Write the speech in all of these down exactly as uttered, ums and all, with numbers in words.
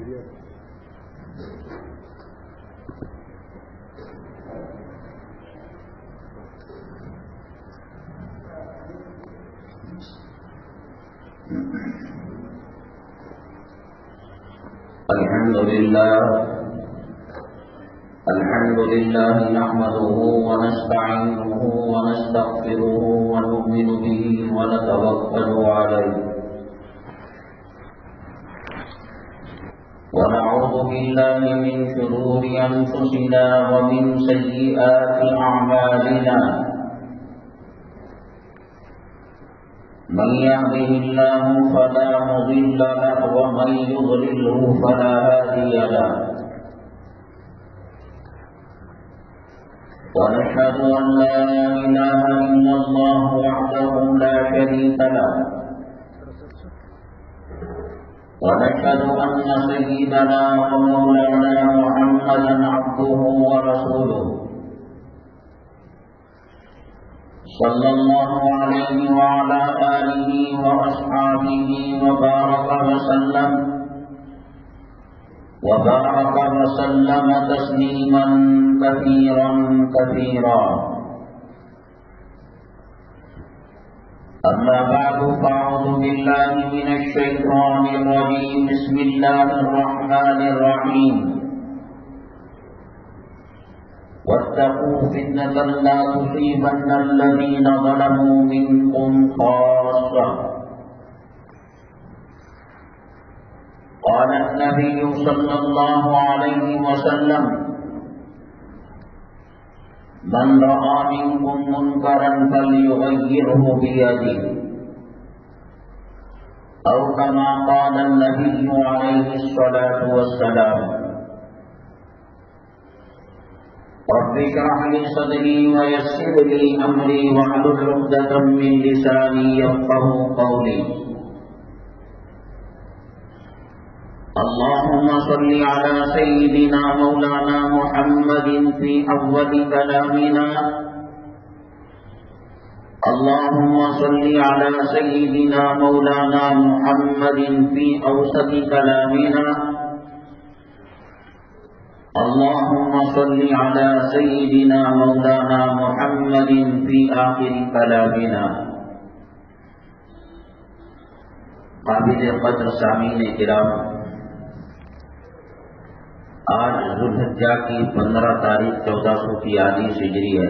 الحمد لله الحمد لله نحمده ونستعينه ونستغفره ونؤمن به ونتوكل عليه ونعوذ بالله من شرور أنفسنا ومن سيئات أعمالنا من يهده الله فلا مضل له ومن يضلله فلا هادي له ونشهد أن لا إله إلا الله وحده لا شريك له ونشهد أن سيدنا ومولانا محمدا عبده ورسوله صلى الله عليه وعلى آله وأصحابه وبارك وسلم وبارك وسلم تسليما كثيرا كثيرا أما بعد فأعوذ بالله من الشيطان الرجيم بسم الله الرحمن الرحيم واتقوا فتنة لا تصيبن الذين ظلموا منكم خاصة قال النبي صلى الله عليه وسلم من رأى منكم منكرا فليغيره بيده أو كما قال النبي عليه الصلاة والسلام رب اشرح لي صدري ويسر لي أمري واحلل عقدة من لساني يفقهوا قولي اللهم صل على سيدنا مولانا محمد في أول كلامنا اللهم صل على سيدنا مولانا محمد في أوسط كلامنا اللهم صل على سيدنا مولانا محمد في آخر كلامنا. قابل قدر سامعین کرام، آج ذوالحجہ کی پندرہ تاریخ چودہ سو تیالیس ہجری ہے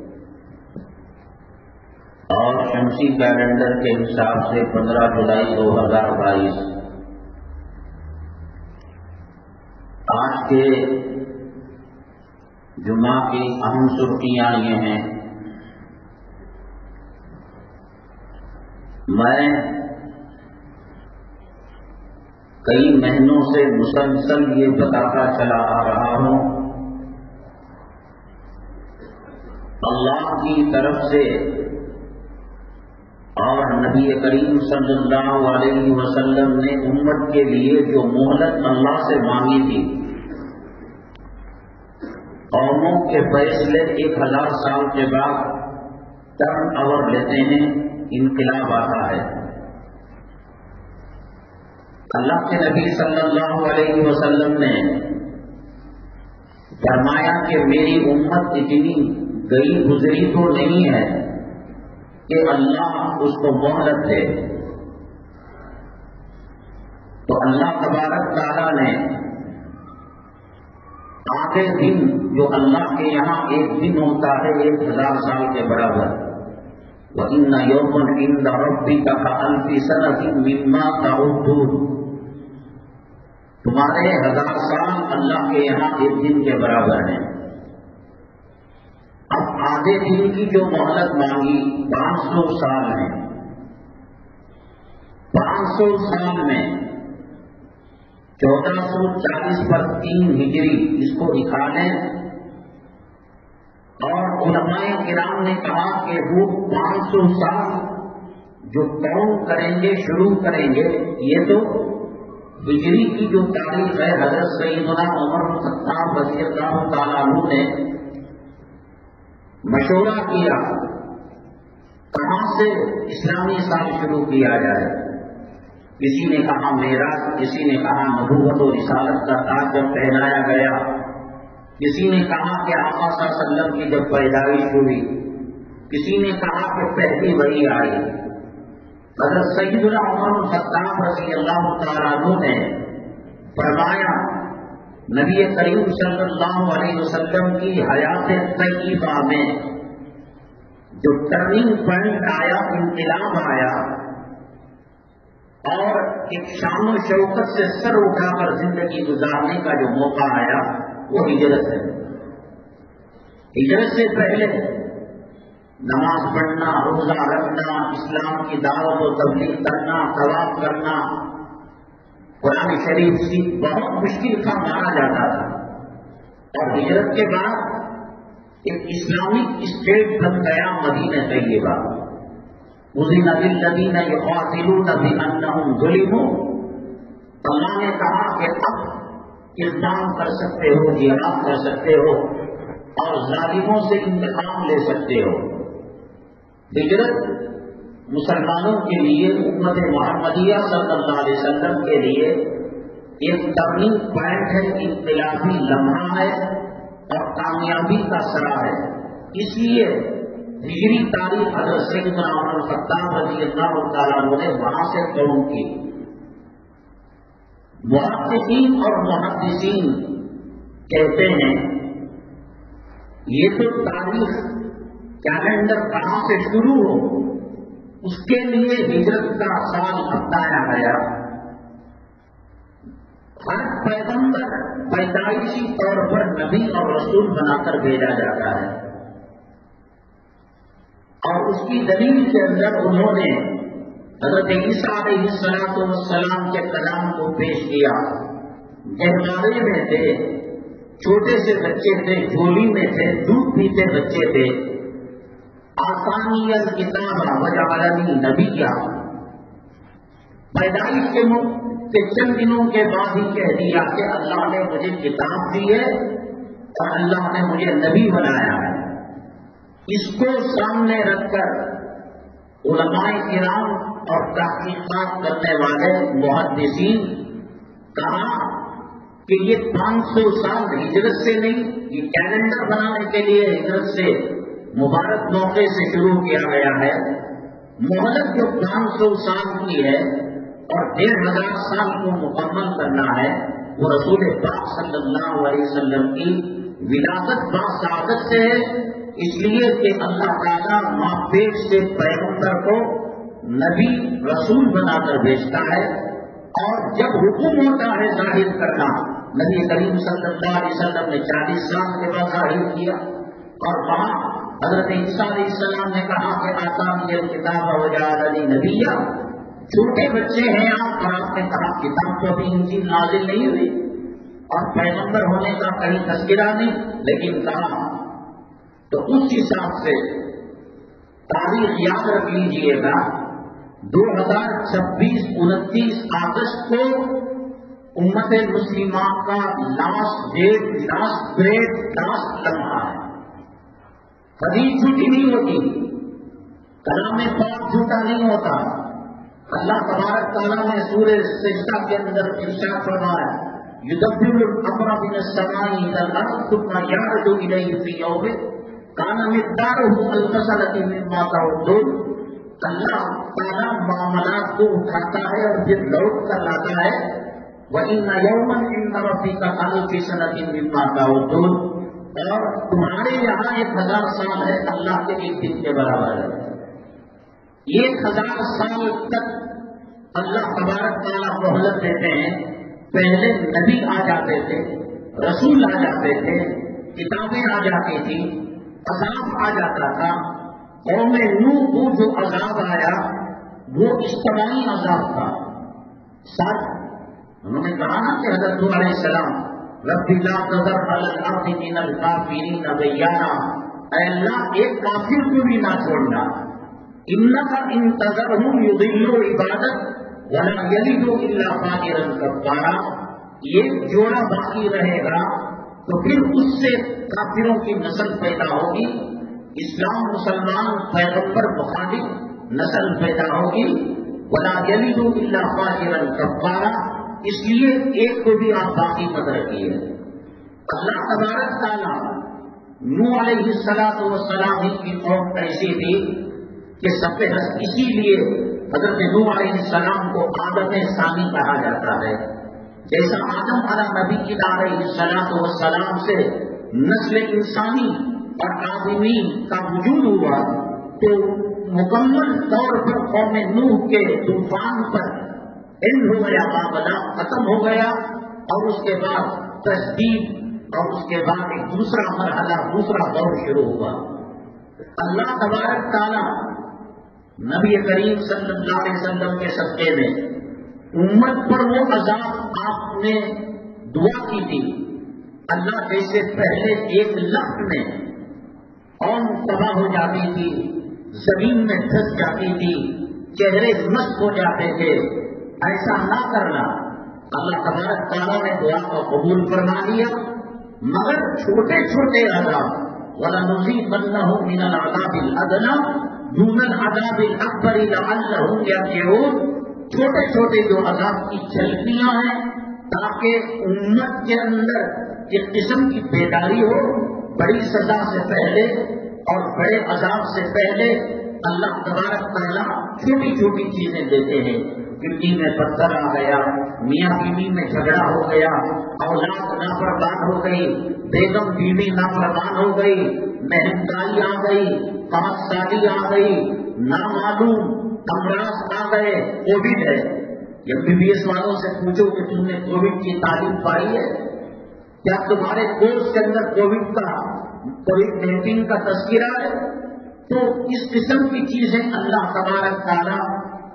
اور شمسی کیلنڈر کے حساب سے پندرہ جولائی دو ہزار بائیس. آج کے جمعہ کی اہم سرخیاں یہ ہیں. میں کئی مہینوں سے مسلسل یہ بتاتا چلا آ رہا ہوں اللہ کی طرف سے اور نبی کریم صلی اللہ علیہ وسلم نے امت کے لیے جو مہلت اللہ سے مانگی تھی. قوموں کے فیصلے ایک ہزار سال کے بعد ٹرن اوور لیتے ہیں، انقلاب آتا ہے. اللہ کے نبی صلی اللہ علیہ وسلم نے فرمایا کہ میری امت اتنی گئی گزری تو نہیں ہے کہ اللہ اس کو مہلت دے. تو اللہ تبارک تعالیٰ نے آگے دن جو اللہ کے یہاں ایک دن ہوتا ہے ایک ہزار سال کے برابر، وَإِنَّ يَوْمًا عِندَ رَبِّكَ كَأَلْفِ سَنَةٍ مِّمَّا تَعُدُّونَ، تمہارے ہزار سال اللہ کے یہاں ایک دن کے برابر ہیں. اب آدھے دن کی جو مہلت مانگی پانچ سو سال ہے. پانچ سو سال میں چودہ سو چالیس پر تین ہجری اس کو نکالیں اور علماء کرام نے کہا کہ وہ پانچ سو سال جو کون کریں گے شروع کریں گے یہ تو ہجری کی جو تاریخ ہے حضرت سیدنا عمر بن خطاب رضی اللہ تعالیٰ عنہ نے مشورہ کیا کہاں سے اسلامی سال شروع کیا جائے. کسی نے کہا معراج، کسی نے کہا نبوت و رسالت کا تاج جب پہنایا گیا، کسی نے کہا کہ آقا صلی اللہ علیہ وسلم کی جب پیدائش ہوئی، کسی نے کہا کہ پہلی وحی آئی۔ حضرت سیدنا عمر بن خطاب رضی اللہ تعالیٰ عنہ نے فرمایا نبی کریم صلی اللہ علیہ وسلم کی حیات طیبہ میں جو ٹرننگ پوائنٹ آیا، انقلاب آیا اور ایک شان و شوکت سے سر اٹھا کر زندگی گزارنے کا جو موقع آیا وہ ہجرت ہے۔ ہجرت سے پہلے نماز پڑھنا، روزہ رکھنا، اسلام کی دعوت و تبلیغ کرنا، طواف کرنا، قرآن شریف سی بہت مشکل کا مانا جاتا تھا، اور ہجرت کے بعد ایک اسلامک اسٹیٹ بن گیا مدینہ طیبہ۔ اذن للذین یقاتلون بانہم ظلموا، اللہ نے کہا کہ اب اقدام کر سکتے ہو، جہاد کر سکتے ہو اور ظالموں سے انتقام لے سکتے ہو۔ ہجرت مسلمانوں کے لیے، امت محمدیہ صلی اللہ علیہ وسلم کے لیے ایک ٹرننگ پوائنٹ ہے، انقلابی لمحہ ہے اور کامیابی کا سرا ہے۔ اس لیے ہجری تاریخ حضرت سیدنا عمر بن خطاب رضی اللہ تعالیٰ عنہ نے وہاں سے قوم کی۔ محققین اور محدثین کہتے ہیں یہ تو تاریخ کیلنڈر کہاں سے شروع ہو اس کے لیے ہجرت کا سال بتایا گیا۔ ہر پیغمبر پیدائشی طور پر نبی اور رسول بنا کر بھیجا جاتا ہے، اور اس کی دلیل کے اندر انہوں نے حضرت عیسیٰ علیہ السلام کے کلام کو پیش کیا۔ گہوارے میں تھے، چھوٹے سے بچے تھے، جھولی میں تھے، دودھ پیتے بچے تھے۔ آسانی الکتاب وجعلنی نبیا، پیدائش کے کے چند دنوں کے بعد ہی کہہ دیا کہ اللہ نے مجھے کتاب دی ہے اور اللہ نے مجھے نبی بنایا ہے۔ اس کو سامنے رکھ کر علماء کرام اور تحقیقات کرنے والے محدثین کہا کہ یہ پانچ سو سال ہجرت سے نہیں، یہ کیلنڈر بنانے کے لیے ہجرت سے مبارک موقع سے شروع کیا گیا ہے۔ مہلت جو پانچ سو سال کی ہے اور ڈیڑھ ہزار سال کو مکمل کرنا ہے، وہ رسول پاک صلی اللہ علیہ وسلم کی ولادت با سعادت سے ہے، اس لیے کہ اللہ تعالیٰ ماں پیٹ سے پیغمبر کو نبی رسول بنا کر بھیجتا ہے، اور جب حکم ہوتا ہے ظاہر کرنا، نبی کریم صلی اللہ علیہ وسلم نے چالیس سال کے بعد ظاہر کیا، اور وہاں حضرت عیسیٰ علیہ السلام نے کہا کہ آتانی الکتاب وجعلنی نبیا، چھوٹے بچے ہیں آپ، اور آپ نے کہا کتاب تو ابھی انجیل نازل نہیں ہوئی اور پیغمبر ہونے کا کہیں تذکرہ نہیں، لیکن کہا۔ تو اس حساب سے تاریخ یاد رکھ لیجئے گا، دو ہزار چھبیس انتیس اگست کو امت مسلمہ کا last date, last grade, last لمحہ ہے۔ کبھی جھوٹی نہیں ہوتی، کلام پاک جھوٹا نہیں ہوتا۔ اللہ تبارک تعالیٰ نے سورہ سجدہ کے اندر ارشاد فرمایا یدبر الامر من السماء الى الارض ثم يعرج اليه في يوم كان مقداره الف سنة مما تعدون۔ اللہ تعالیٰ معاملات کو اٹھاتا ہے اور پھر لوٹ کر لاتا ہے۔ وَإِنَّ يَوْمًا عِندَ رَبِّكَ أَلْفَ سَنَةٍ مِّمَّا تَعُدُّونَ، اور تمہارے یہاں ایک ہزار سال ہے اللہ کے ایک دن کے برابر ہے۔ ایک ہزار سال تک اللہ تبارک تعالیٰ مہلت دیتے ہیں۔ پہلے نبی آ جاتے تھے، رسول آ جاتے تھے، کتابیں آ جاتی تھی، عذاب آ جاتا تھا۔ قوم نوح کو جو عذاب آیا وہ اجتماعی عذاب تھا۔ ساتھ انہوں نے کہا نا کہ حضرت نوح علیہ السلام رب لا تذر علی الارض من الکافرین دیارا، اے اللہ ایک کافر کو بھی نہ چھوڑنا۔ انک ان تذرہم یضلوا عبادک ولا یلدوا الا فاجرا کفارا، یہ جوڑا باقی رہے گا تو پھر اس سے کافروں کی نسل پیدا ہوگی، اسلام مسلمان پیغمبر مخالف نسل پیدا ہوگی، ولا یلد الا فاجرا کفارا، اس لیے ایک کو بھی آپ باقی مت رکھیے۔ اللہ تبارک تعالیٰ نوح علیہ الصلوۃ والسلام کی قوم ایسی تھی کہ سب اسی لیے حضرت نوح علیہ السلام کو آدم ثانی کہا جاتا ہے۔ جیسا آدم علی نبی علیہ الصلوۃ والسلام سے نسل انسانی اور آدمی کا وجود ہوا تو مکمل طور پر قوم نوح کے طوفان پر اینڈ ہو گیا، معاملہ ختم ہو گیا، اور اس کے بعد تجدید اور اس کے بعد ایک دوسرا مرحلہ، دوسرا دور شروع ہوا۔ اللہ تبارک تعالیٰ نبی کریم صلی اللہ علیہ وسلم کے صدقے میں امت پر وہ عذاب آپ نے دعا کی تھی، اللہ جیسے پہلے ایک لفظ میں قوم تباہ ہو جاتی تھی، زمین میں دھس جاتی تھی، چہرے مست ہو جاتے تھے، ایسا نہ کرنا۔ اللہ تبارک تعالیٰ نے دعا کو قبول فرما لیا، مگر چھوٹے چھوٹے عذاب وَلَنُذِيقَنَّهُم مِّنَ الْعَذَابِ الْأَدْنَىٰ دُونَ الْعَذَابِ الْأَكْبَرِ لَعَلَّهُمْ يَرْجِعُونَ، چھوٹے چھوٹے جو عذاب کی جھلکیاں ہیں تاکہ امت کے اندر ایک قسم کی بیداری ہو۔ بڑی سزا سے پہلے اور بڑے عذاب سے پہلے اللہ تبارک تعالیٰ چھوٹی چھوٹی چیزیں دیتے ہیں۔ مٹی میں پتھر آ گیا، میاں بیوی میں جھگڑا ہو گیا، اولاد نافرمان ہو گئی، بیگم بیوی نافرمان ہو گئی، مہنگائی آ گئی، پانچ سالی آ گئی، نامعلوم امراض آ گئے، کووڈ ہے۔ جب بی بی ایس والوں سے پوچھو کہ تم نے کووڈ کی تعلیم پائی ہے، کیا تمہارے کورس کے اندر کووڈ کا کووڈ نائنٹین کا تذکرہ ہے؟ تو اس قسم کی چیزیں اللہ تبارک تعالیٰ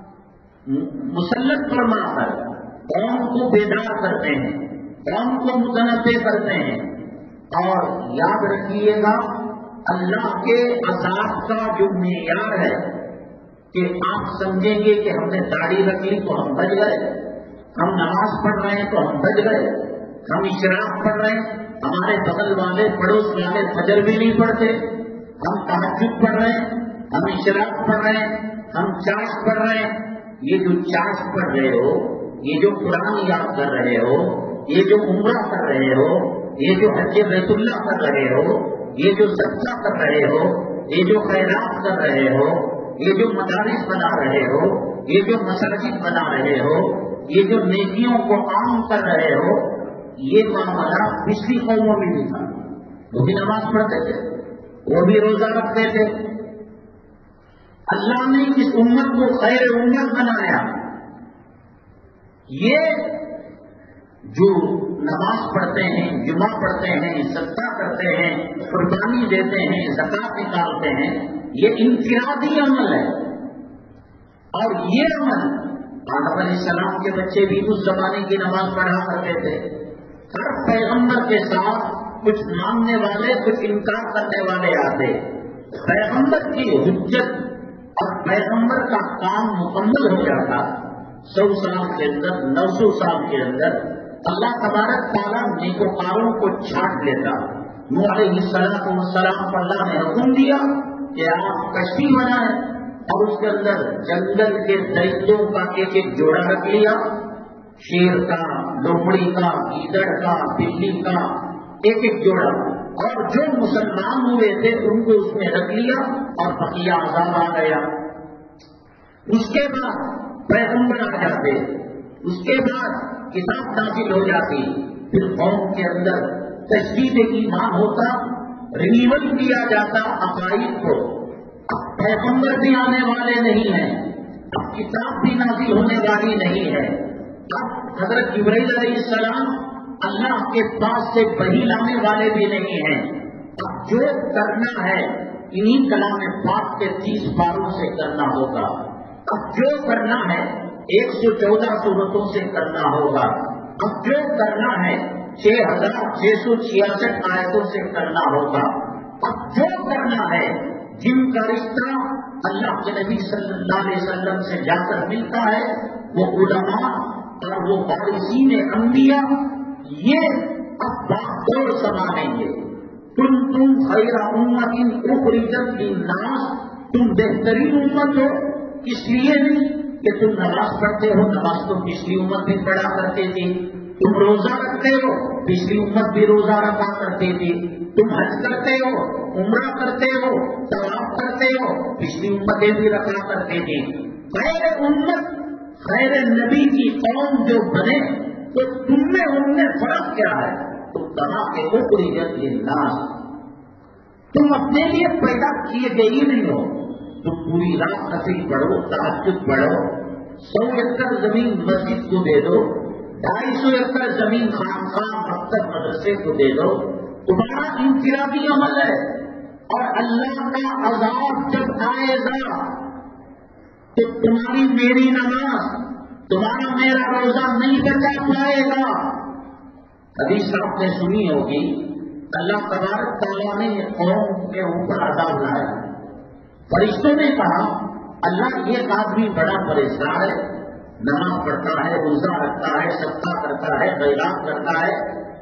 مسلط فرما کر قوم کو بیدار کرتے ہیں، قوم کو متنبع کرتے ہیں۔ اور یاد رکھیے گا اللہ کے عذاب کا جو معیار ہے کہ آپ سمجھیں گے کہ ہم نے داڑھی رکھ لی تو ہم بچ گئے، ہم نماز پڑھ رہے ہیں تو ہم بچ گئے، ہم اشراق پڑھ رہے ہیں، ہمارے بغل والے پڑوس والے فجر بھی نہیں پڑھتے، ہم تہجد پڑھ رہے ہیں، ہم اشراق پڑھ رہے ہیں، ہم چاش پڑھ رہے ہیں۔ یہ جو چاش پڑھ رہے ہو، یہ جو قرآن یاد کر رہے ہو، یہ جو عمرہ کر رہے ہو، یہ جو حج بیت اللہ کر رہے ہو، یہ جو صدقہ کر رہے ہو، یہ جو خیرات کر رہے ہو، یہ جو مدارس بنا رہے ہو، یہ جو مساجد بنا رہے ہو، یہ جو نیکیوں کو عام کر رہے ہو، یہ معاملہ پچھلی قوموں میں بھی تھا۔ وہ بھی نماز پڑھتے تھے، وہ بھی روزہ رکھتے تھے۔ اللہ نے اس امت کو خیر امت بنایا۔ یہ جو نماز پڑھتے ہیں، جمعہ پڑھتے ہیں، صدقہ کرتے ہیں، قربانی دیتے ہیں، زکات نکالتے ہیں، یہ انفرادی عمل ہے۔ اور یہ عمل آدم علیہ السلام کے بچے بھی اس زمانے کی نماز پڑھا کرتے تھے۔ ہر پیغمبر کے ساتھ کچھ ماننے والے، کچھ انکار کرنے والے آتے۔ پیغمبر کی حجت اور پیغمبر کا کام مکمل ہو جاتا سو سال کے اندر، نو سو سال کے اندر اللہ تبارک تعالیٰ نیکوکاروں کو چھانٹ لیتا۔ نوح علیہ السلام پر اللہ نے حکم دیا کہ آپ کشتی بنائیں، اور اس کے اندر جنگل کے درندوں کا ایک ایک جوڑا رکھ لیا، شیر کا، لومڑی کا، گیدڑ کا، بلی کا، ایک ایک جوڑا، اور جو مسلمان ہوئے تھے ان کو اس میں رکھ لیا، اور بقیہ عذاب آ گیا۔ اس کے بعد پیغمبر آ جاتے، اس کے بعد کتاب نازل ہو جاتی، پھر قوم کے اندر تجدید ایمان ہوتا، رینیول کیا جاتا عقائد کو۔ اب پیغمبر بھی آنے والے نہیں ہیں، اب کتاب بھی نازل ہونے والی نہیں ہے، اب حضرت جبرائیل علیہ السلام اللہ کے پاس سے وحی لانے والے بھی نہیں ہیں۔ اب جو کرنا ہے انہی کلام پاک کے تیس باروں سے کرنا ہوگا، اب جو کرنا ہے ایک سو چودہ صورتوں سے کرنا ہوگا، اب جو کرنا ہے چھ ہزار چھ سو چھیاسٹھ آیتوں سے کرنا ہوگا، اب جو کرنا ہے جن کا رشتہ اللہ کے نبی صلی اللہ علیہ وسلم سے جا کر ملتا ہے، وہ علماء اور وہ وارثین انبیاء، یہ اب باغدور سنبھالیں گے۔ تم تم خیر امت اخرجت للناس، تم بہترین امت ہو، اس لیے نہیں کہ تم نماز پڑھتے ہو، نماز تو پچھلی امت بھی پڑھا کرتے تھے، تم روزہ رکھتے ہو، پچھلی امت بھی روزہ رکھا کرتے تھے، تم حج کرتے ہو، عمرہ کرتے ہو، طواف کرتے ہو، پچھلی امتیں بھی رکھا کرتے تھے۔ خیر امت خیر نبی کی قوم جو بنے تو تم میں ان میں فرق کیا ہے؟ تم کہا کہ اخرجت للناس، تم اپنے لیے پیدا کیے گئے ہی نہیں ہو، تم پوری رات نفل پڑھو، تہجد پڑھو، سو ایکڑ زمین مسجد کو دے دو، ڈھائی سو ایکڑ زمین خانقاہ مکتب مدرسے کو دے دو، تمہارا انفرادی عمل ہے، اور اللہ کا عذاب جب آئے گا تو تمہاری میری نماز، تمہارا میرا روزہ نہیں بچا پائے گا۔ حدیث آپ نے سنی ہوگی، اللہ تبارک تعالیٰ نے قوم کے اوپر عذاب لایا، فرشتوں نے کہا اللہ یہ آدمی بڑا پریشان ہے، نماز پڑھتا ہے، روزہ رکھتا ہے، صدقہ کرتا ہے، خیرات کرتا ہے،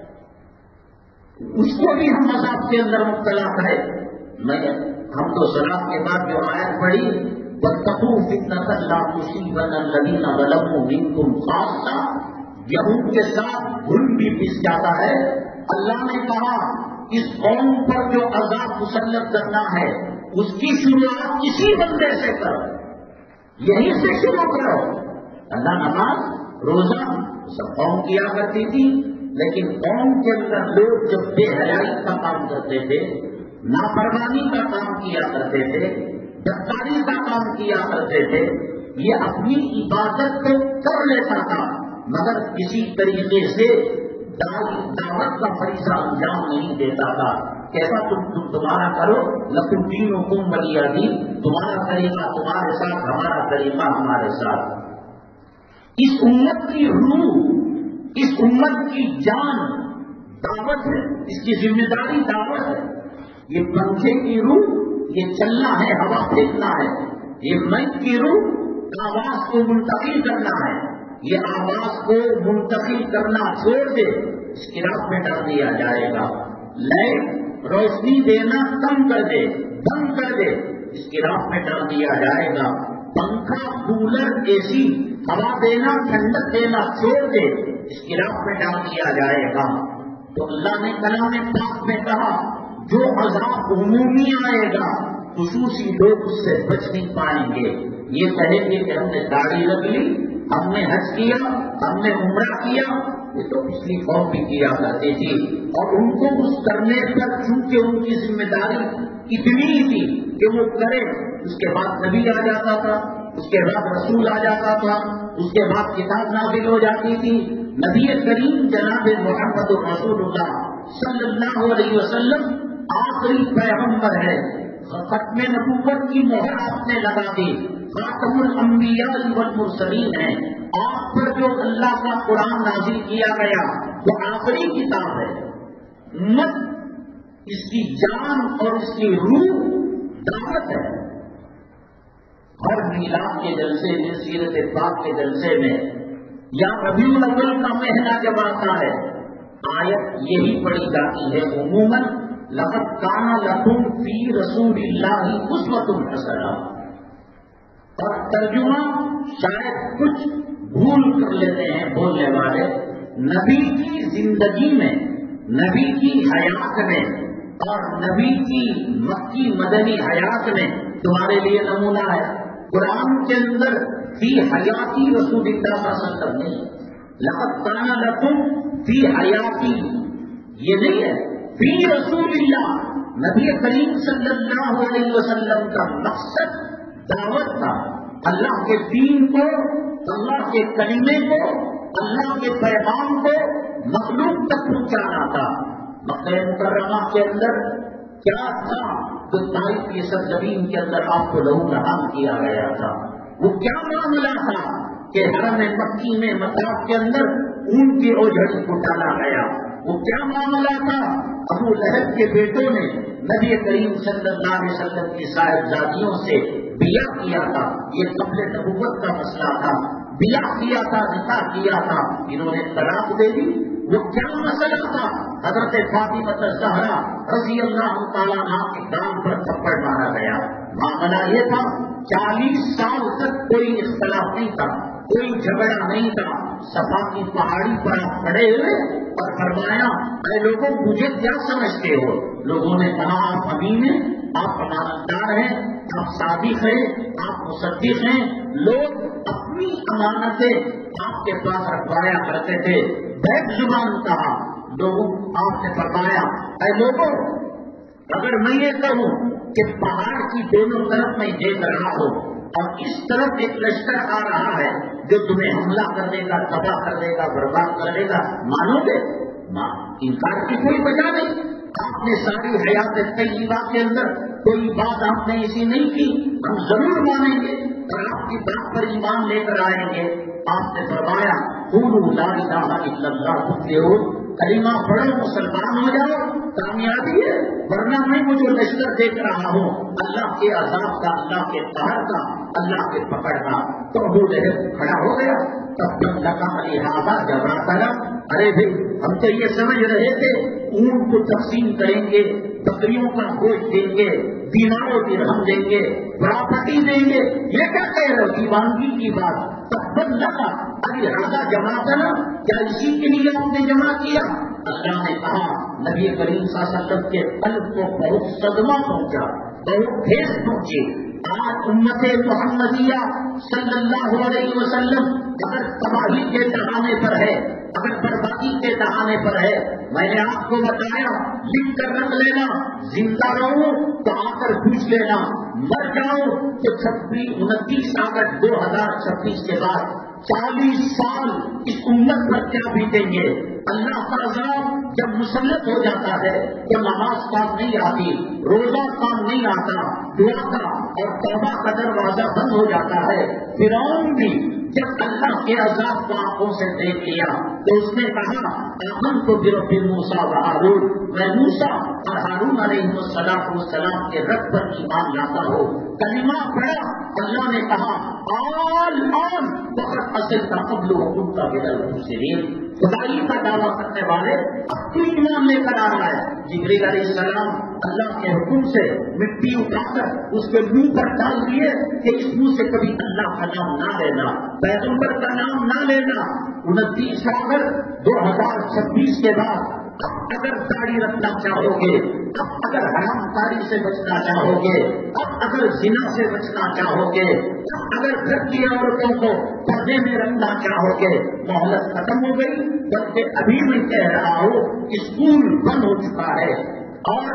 اس کو بھی ہم عذاب کے اندر مبتلا کریں۔ میں ہم تو صلاۃ کے بعد جو آیت پڑھی وَاتَّقُوا فِتْنَةً لَا تُصِيبَنَّ الَّذِينَ ظَلَمُوا مِنكُمْ خَاصَّةً، یہود کے ساتھ گھل بھی پس جاتا ہے۔ اللہ نے کہا اس قوم پر جو عذاب مسلط کرنا ہے اس کی شروعات کسی بندے سے کرو، یہیں سے شروع کرو۔ اللہ نماز روزہ سب قوم کیا کرتی تھی، لیکن قوم کے اندر لوگ جب بے حیائی کا کام کرتے تھے، نافرمانی کا کام کیا کرتے تھے، بدکاری کا کام کیا کرتے تھے، یہ اپنی عبادت کو کر لیتا تھا مگر کسی طریقے سے دعوت کا فریضہ انجام نہیں دیتا تھا۔ کیسا تم تم تمہارا کرو، لکم دینکم ولی دین، تمہارا طریقہ تمہارے ساتھ، ہمارا طریقہ ہمارے ساتھ۔ اس امت کی روح، اس امت کی جان دعوت ہے، اس کی ذمہ داری دعوت ہے۔ یہ پنکھے کی روح یہ چلنا ہے، ہوا پھینکنا ہے، یہ مائک کی روح آواز کو منتقل کرنا ہے، یہ آواز کو منتقل کرنا چھوڑ دے اس کی راہ میں ڈال دیا جائے گا۔ لائٹ روشنی دینا کم کر دے، بند کر دے، اس کی راہ میں ڈال دیا جائے گا۔ پنکھا، کولر، اے سی ہوا دینا، ٹھنڈک دینا چھوڑ دے، اس کی راہ میں ڈال دیا جائے گا۔ تو اللہ نے کلام پاک میں کہا جو عذاب عمومی آئے گا خصوصی لوگ اس سے بچ نہیں پائیں گے۔ یہ کہیں گے کہ ہم نے داڑھی رکھ لی، ہم نے حج کیا، ہم نے عمرہ کیا، یہ تو پچھلی قوم بھی کیا کرتی تھی، اور ان کو اس کرنے پر چونکہ ان کی ذمہ داری اتنی تھی کہ وہ کرے، اس کے بعد نبی آ جاتا تھا، اس کے بعد رسول آ جاتا تھا، اس کے بعد کتاب نازل ہو جاتی تھی۔ نبی کریم جناب محمد رسول اللہ صلی اللہ علیہ وسلم آخری پیغمبر ہے، ختم نبوت کی مہر آپ نے لگا دی، خاتم الانبیاء والمرسلین ہے، آپ پر جو اللہ کا قرآن نازل کیا گیا وہ آخری کتاب ہے۔ امت اس کی جان اور اس کی روح دعوت ہے۔ ہر میلاد کے جلسے میں، سیرت پاک کے جلسے میں یا ربیع الاول کا مہینہ جب آتا ہے آیت یہی پڑھی جاتی ہے عموماً، لقد کان لکم فی رسول اللہ اسوۃ حسنہ، اور ترجمہ شاید کچھ بھول کر لیتے ہیں بولنے والے، نبی کی زندگی میں، نبی کی حیات میں اور نبی کی مکی مدنی حیات میں تمہارے لیے نمونہ ہے۔ قرآن کے اندر فی حیاتی رسول اللہ صلی اللہ علیہ وسلم نہیں، لقد کان لکم فی حیاتی یہ نہیں ہے، فی رسول اللہ نبی کریم صلی اللہ علیہ وسلم کا مقصد دعوت تھا، اللہ کے دین کو، اللہ کے کلمے کو، اللہ کے پیغام کو مخلوق تک پہنچانا تھا۔ مکہ مکرمہ کے اندر کیا تھا جو طائف کی سرزمین کے اندر آپ کو لہو لہان کیا گیا تھا؟ وہ کیا معاملہ تھا کہ حرم مکی میں مطاف کے اندر اون کی اوجھڑی کو ڈالا گیا؟ وہ کیا معاملہ تھا؟ ابو لہب کے بیٹوں نے نبی کریم صلی اللہ علیہ وسلم کی صاحبزادیوں سے بیعہ کیا تھا، یہ قبل نبوت کا مسئلہ تھا، بیعہ کیا تھا، نکاح کیا تھا، انہوں نے طلاق دے دی، وہ کیا مسئلہ تھا؟ حضرت فاطمہ الزہرا رضی اللہ تعالیٰ عنہا کے کان پر تھپڑ مارا گیا. معاملہ یہ تھا چالیس سال تک کوئی اختلاف نہیں تھا, کوئی جھگڑا نہیں تھا. صفا کی پہاڑی پر آپ کھڑے ہوئے اور فرمایا اے لوگوں مجھے کیا سمجھتے ہو؟ لوگوں نے کہا آپ امین ہیں, آپ امانتدار ہیں, آپ صادق ہیں, آپ مصدق ہیں. لوگ اپنی امانتیں آپ کے پاس رکھوایا کرتے تھے. بیک زبان کہا لوگوں, آپ نے فرمایا اے لوگوں اگر میں یہ کہوں کہ پہاڑ کی دونوں طرف میں دیکھ رہا ہوں اور اس طرف ایک لشکر آ رہا ہے جو تمہیں حملہ کر دے گا, تباہ کر دے گا, برباد کر دے گا, مانو گے؟ ماں انکار کی کوئی وجہ نہیں. آپ نے ساری حیات طیبہ کے اندر کوئی بات آپ نے ایسی نہیں کی, ہم ضرور مانیں گے اور آپ کی بات پر ایمان لے کر آئیں گے. آپ نے فرمایا قولوا لا الہ الا اللہ تفلحوا, کلمہ پڑھو مسلمان ہو جاؤ, کامیابی ہے. ورنہ میں وہ جو لشکر دیکھ رہا ہوں اللہ کے عذاب کا, اللہ کے قہر کا, اللہ کے پکڑ کا. تو ابو جہل کھڑا ہو گیا. تب تک لگا لہٰذا جبرا کرا, ارے بھائی ہم تو یہ سمجھ رہے تھے اونٹ کو تقسیم کریں گے, بکریوں کا گوشت دیں گے, دیناروں درہم دیں گے, پراپرٹی دیں گے, یہ کیا کہہ رہے ہو دیوانگی کی بات؟ تب لگا ابھی راجا جمع کرنا, کیا اسی کے لیے ہم نے جمع کیا؟ اللہ نے کہا نبی کریم صلی اللہ علیہ وسلم کے قلب کو بہت صدمہ پہنچا, بہت ٹھیس پہنچی. آج امت محمدیہ صلی اللہ علیہ وسلم اگر تباہی کے دہانے پر ہے, اگر بربادی کے دہانے پر ہے, میں نے آپ کو بتایا لکھ کر رکھ لینا, زندہ رہو تو آ کر پوچھ لینا, مر جاؤ تو چھبیس انتیس اگست دو ہزار چھبیس کے بعد چالیس سال اس امت پر کیا بیتیں گے. اللہ کا عذاب جب مسلط ہو جاتا ہے تو نماز کام نہیں آتی, روزہ کام نہیں آتا, دعا کا اور توبہ کا دروازہ بند ہو جاتا ہے. فرعون بھی جب اللہ کے عذاب کو آنکھوں سے دیکھ لیا تو اس نے کہا آمنت برب موسیٰ و ہارون, میں موسیٰ اور ہارون علیہ السلام کے رب پر ایمان لاتا ہوں. کلمہ پڑھا, اللہ نے کہا آل آن وقت اصل کا قبل حکم کا بدل المفسرین, خدائی کا دعویٰ کرنے والے اپنی ایمان لے کر آ رہا ہے. جبریل علیہ السلام اللہ کے حکم سے مٹی اٹھا کر اس کے منہ پر ڈال دیے کہ اس منہ سے کبھی اللہ کا نام نہ لینا, پیغمبر کا نام نہ لینا. انتیس اگست دو ہزار چھبیس کے بعد اب اگر داڑھی رکھنا چاہو گے, اب اگر حرام کاری سے بچنا چاہو گے, اب اگر زنا سے بچنا چاہو گے, اب اگر گھر کی عورتوں کو پردے میں رکھنا چاہو گے, مہلت ختم ہو گئی. بلکہ ابھی میں کہہ رہا ہوں اسکول بند ہو چکا ہے اور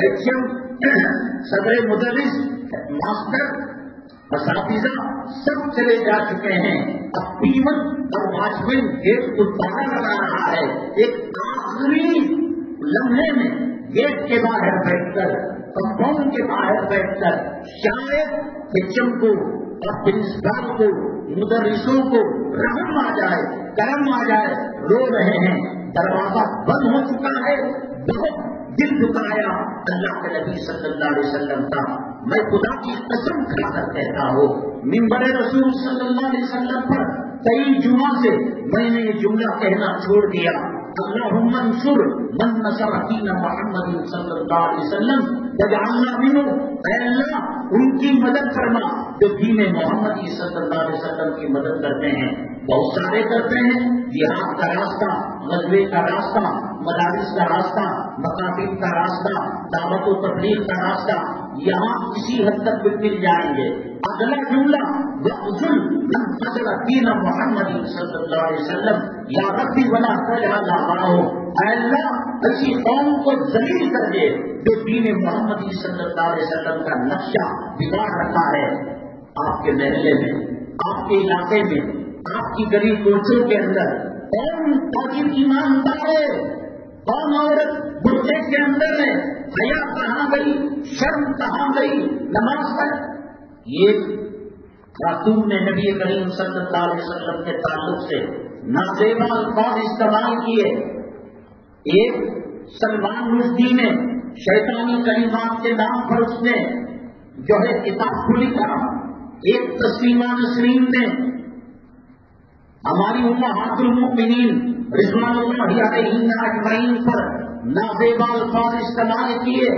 صدر مدرس, ماسٹر, اساتذہ سب چلے جا چکے ہیں. اب پیمن اور واچ مین گیٹ کو تالا لگا رہا ہے. ایک آخری لمحے میں گیٹ کے باہر بیٹھ کر, کمپاؤنڈ کے باہر بیٹھ کر شاید بچوں کو اور پرنسپال کو, مدرسوں کو رحم آ جائے, کرم آ جائے, رو رہے ہیں. دروازہ بند ہو چکا ہے. بہت دل دکھایا اللہ کے نبی صلی اللہ علیہ وسلم کا. میں خدا کی قسم کھا کر کہتا ہوں منبر رسول صلی اللہ علیہ وسلم پر کئی جمعہ سے میں نے یہ جملہ کہنا چھوڑ دیا, اللہم انصر من نصر دین محمد صلی اللہ علیہ وسلم وجعلنا منہ, اے اللہ ان کی مدد فرما جو دین محمدی صلی اللہ علیہ وسلم کی مدد کرتے ہیں. بہت سارے کرتے ہیں, جہاد کا راستہ, غزوے کا راستہ, مدارس کا راستہ, مکاتب کا راستہ, دعوت و تبلیغ کا راستہ, یہاں کسی حد تک بھی مل جائیں گے. اگلا جملہ وَأُذُلْ مَنْ قَدْرَ دِينَ مُحَمَّدٍ صلی اللہ علیہ وسلم یا ربی ولا تجعل معه, اے اللہ ایسی قوم کو ذلیل کر دے جو دین محمدی صلی اللہ علیہ وسلم کا نقشہ بگاڑ رکھا ہے. آپ کے محلے میں, آپ کے علاقے میں, آپ کی گلی کوچوں کے اندر کون تاجر ایماندار ہے, کون عورت برقعے کے اندر ہے, حیا کہاں گئی, شرم کہاں گئی, نماز پر. یہ خاتون نے نبی کریم صلی اللہ علیہ وسلم کے تعلق سے نازیبا الفاظ استعمال کیے. ایک سلمان رشدی نے شیطانی کلمات کے نام پر اس نے جو ہے کتاب کو لکھا. ایک تسلیمہ نسرین نے, ہماری امہات المؤمنین رضوان اللہ علیہم اجمعین پر نازیبا الفاظ استعمال کیے.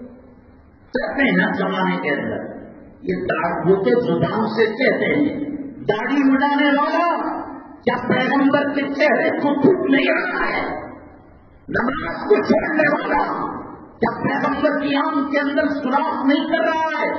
کہتے ہیں نا زمانے کے اندر یہ وہ تو زبان سے کہتے ہیں داڑھی مڈانے والا کیا پیغمبر کے چہرے کو تھوک نہیں رہا ہے؟ نماز کو چھوڑنے والا کیا پیغمبر کی آنکھ کے اندر سوراخ نہیں کر رہا ہے؟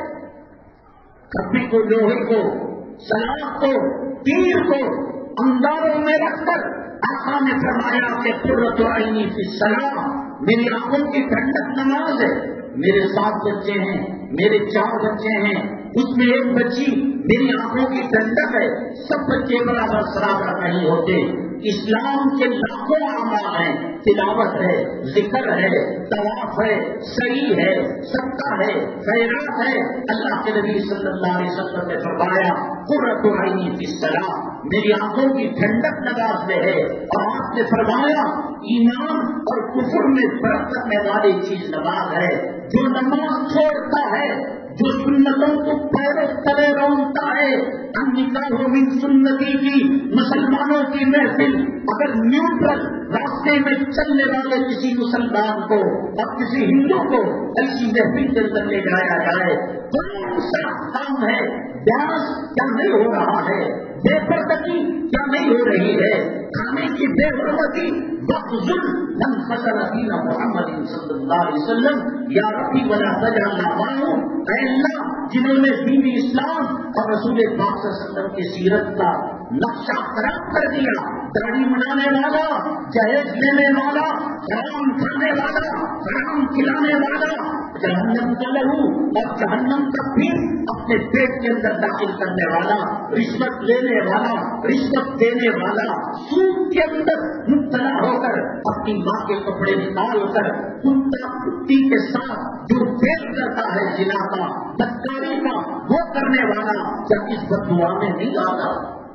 کبھی کو لوہے کو سلاخ کو تیر کو انداروں میں رکھ کر آقا نے فرمایا کہ قرۃ عینی فی الصلاۃ، میری آنکھوں کی ٹھنڈک نماز ہے. میرے سات بچے ہیں، میرے چار بچے ہیں، اس میں ایک بچی میری آنکھوں کی ٹھنڈک ہے. سب بچے برابر سرابر نہیں ہوتے. اسلام کے لاکھوں اعمال ہیں، تلاوت ہے، ذکر ہے، طواف ہے، سعی ہے، صدقہ ہے، خیرات ہے. اللہ کے نبی صلی اللہ علیہ وسلم نے فرمایا قرۃ عینی فی الصلاۃ، میری آنکھوں کی ٹھنڈک نماز میں ہے. اور آپ نے فرمایا ایمان اور کفر میں فرق کرنے والی چیز نماز ہے. جو نماز چھوڑتا ہے، جو سنتوں کو پیروں تلے رونتا ہے، نکاح من سنتی کی مسلمانوں کی محفل اگر نیوٹرل راستے میں چلنے والے کسی مسلمان کو اور کسی ہندو کو ایسی محفل کے اندر لے جایا جائے، کون سا کام ہے؟ بیاس کیا نہیں ہو رہا ہے؟ بے پردگی کیا نہیں ہو رہی ہے؟ کھانے کی بے حرمتی وقت من فصل دین محمد صلی اللہ علیہ وسلم یا ربی ولا تجعل معهم، اے اللہ جنہوں نے دین اسلام اور رسول پاک صلی اللہ علیہ وسلم کی سیرت کا نقشہ خراب کر دیا. داڑھی منانے والا، جہیز لینے والا، حرام کھانے والا، حرام کھلانے والا، جہنم کا لہو اور جہنم کا پیٹ اپنے پیٹ کے اندر داخل کرنے والا، رشوت لینے والا، رشوت دینے والا، سود کے اندر مبتلا ہو کر اپنی ماں کے کپڑے نکال کر کتا کتی کے ساتھ جو پیٹ کرتا ہے زنا کا، بدکاری کا، وہ کرنے والا کیا اس بددعا میں نہیں آتا؟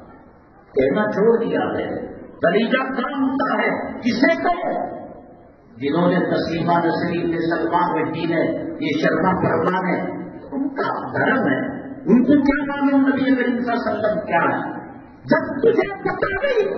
کہنا چھوڑ دیا ہے. کلیجہ کامتا ہے کسے کو؟ جنہوں نے تسلیمہ نسرین نے سلمان بیٹی نے یہ شرما پروان ہے، ان کا دھرم ہے. ان کو کیا معلوم نبی کریم صلی اللہ علیہ وسلم کیا ہے؟ جب تجھے پتا نہیں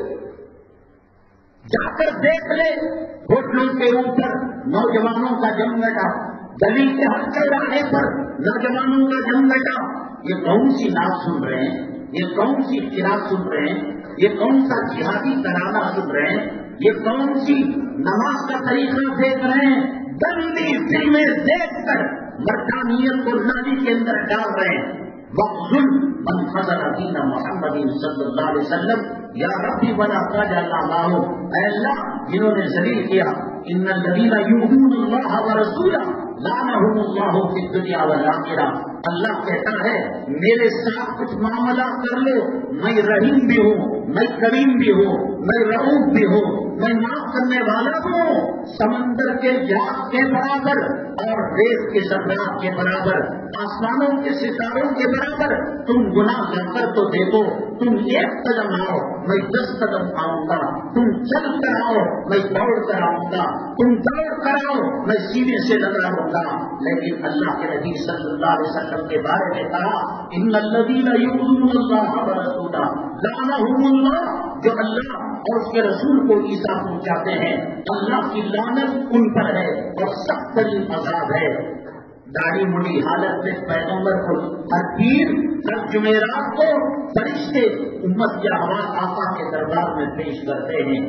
جا کر دیکھ لے ہوٹلوں کے اوپر نوجوانوں کا جم بیٹھا، گلی کے ہر چوراہے پر نوجوانوں کا جم بیٹھا. یہ کون سی نعت سن رہے ہیں؟ یہ کون سی قرات سن رہے ہیں؟ یہ کون سا جہادی ترانہ سن رہے ہیں؟ یہ کون سی نماز کا طریقہ دیکھ رہے ہیں؟ گندی فلمیں دیکھ کر مردانیت کو نالی کے اندر ڈال رہے ہیں. وَقْذُلْ مَنْ فَضَلَ دِينَ مُحَمَّدٍ صلی اللہ علیہ وسلم یا ربی ولا تجعل معهم، اے اللہ جنہوں نے ذلیل کیا ان الذین یؤذون اللہ ورسولہ لعنہم اللہ فی الدنیا والآخرہ. اللہ کہتا ہے میرے ساتھ کچھ معاملہ کر لو، میں رحیم بھی ہوں، میں کریم بھی ہوں، میں رؤوف بھی ہوں، میں معاف کرنے والا ہوں. سمندر کے جہاز کے برابر اور ریت کے ذرات کے برابر، آسمانوں کے ستاروں کے برابر تم گناہ کر کر تو دیکھو. تم ایک قدم آؤ میں دس قدم آؤں گا، تم چل کر آؤ میں دوڑ کر آؤں گا، تم دوڑ کر آؤ میں سینے سے لگا ہوں گا. لیکن اللہ کے نبی صلی اللہ علیہ وسلم کے بارے میں کہا ان الذین یؤذون اللہ ورسولہ لعنہم اللہ، جو اللہ اور اس کے رسول کو ایذا پہنچاتے ہیں اللہ کی لعنت ان پر ہے اور سخت ترین عذاب ہے. داڑھی مڑی حالت میں پیغمبر کو ہر پیر ہر جمعرات کو فرشتے امت کے آواز آقا کے دربار میں پیش کرتے ہیں.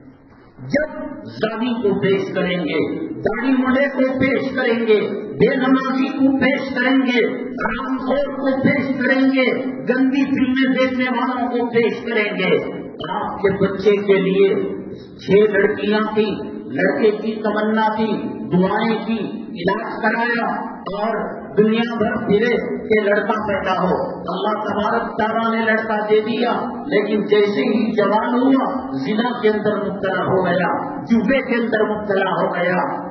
جب زانی کو پیش کریں گے، داڑھی مڑے کو پیش کریں گے، بے نمازی کو پیش کریں گے، حرام خور کو پیش کریں گے، گندی فلمیں دیکھنے والوں کو پیش کریں گے. آپ کے بچے کے لیے چھ لڑکیاں تھیں، لڑکے کی تمنا تھی، دعائیں کی، علاج کرایا اور دنیا بھر پھرے کہ لڑکا پیدا ہو. اللہ تبارک تعالیٰ نے لڑکا دے دیا، لیکن جیسے ہی جوان ہوا زنا کے اندر مبتلا ہو گیا، جوے کے اندر مبتلا ہو گیا،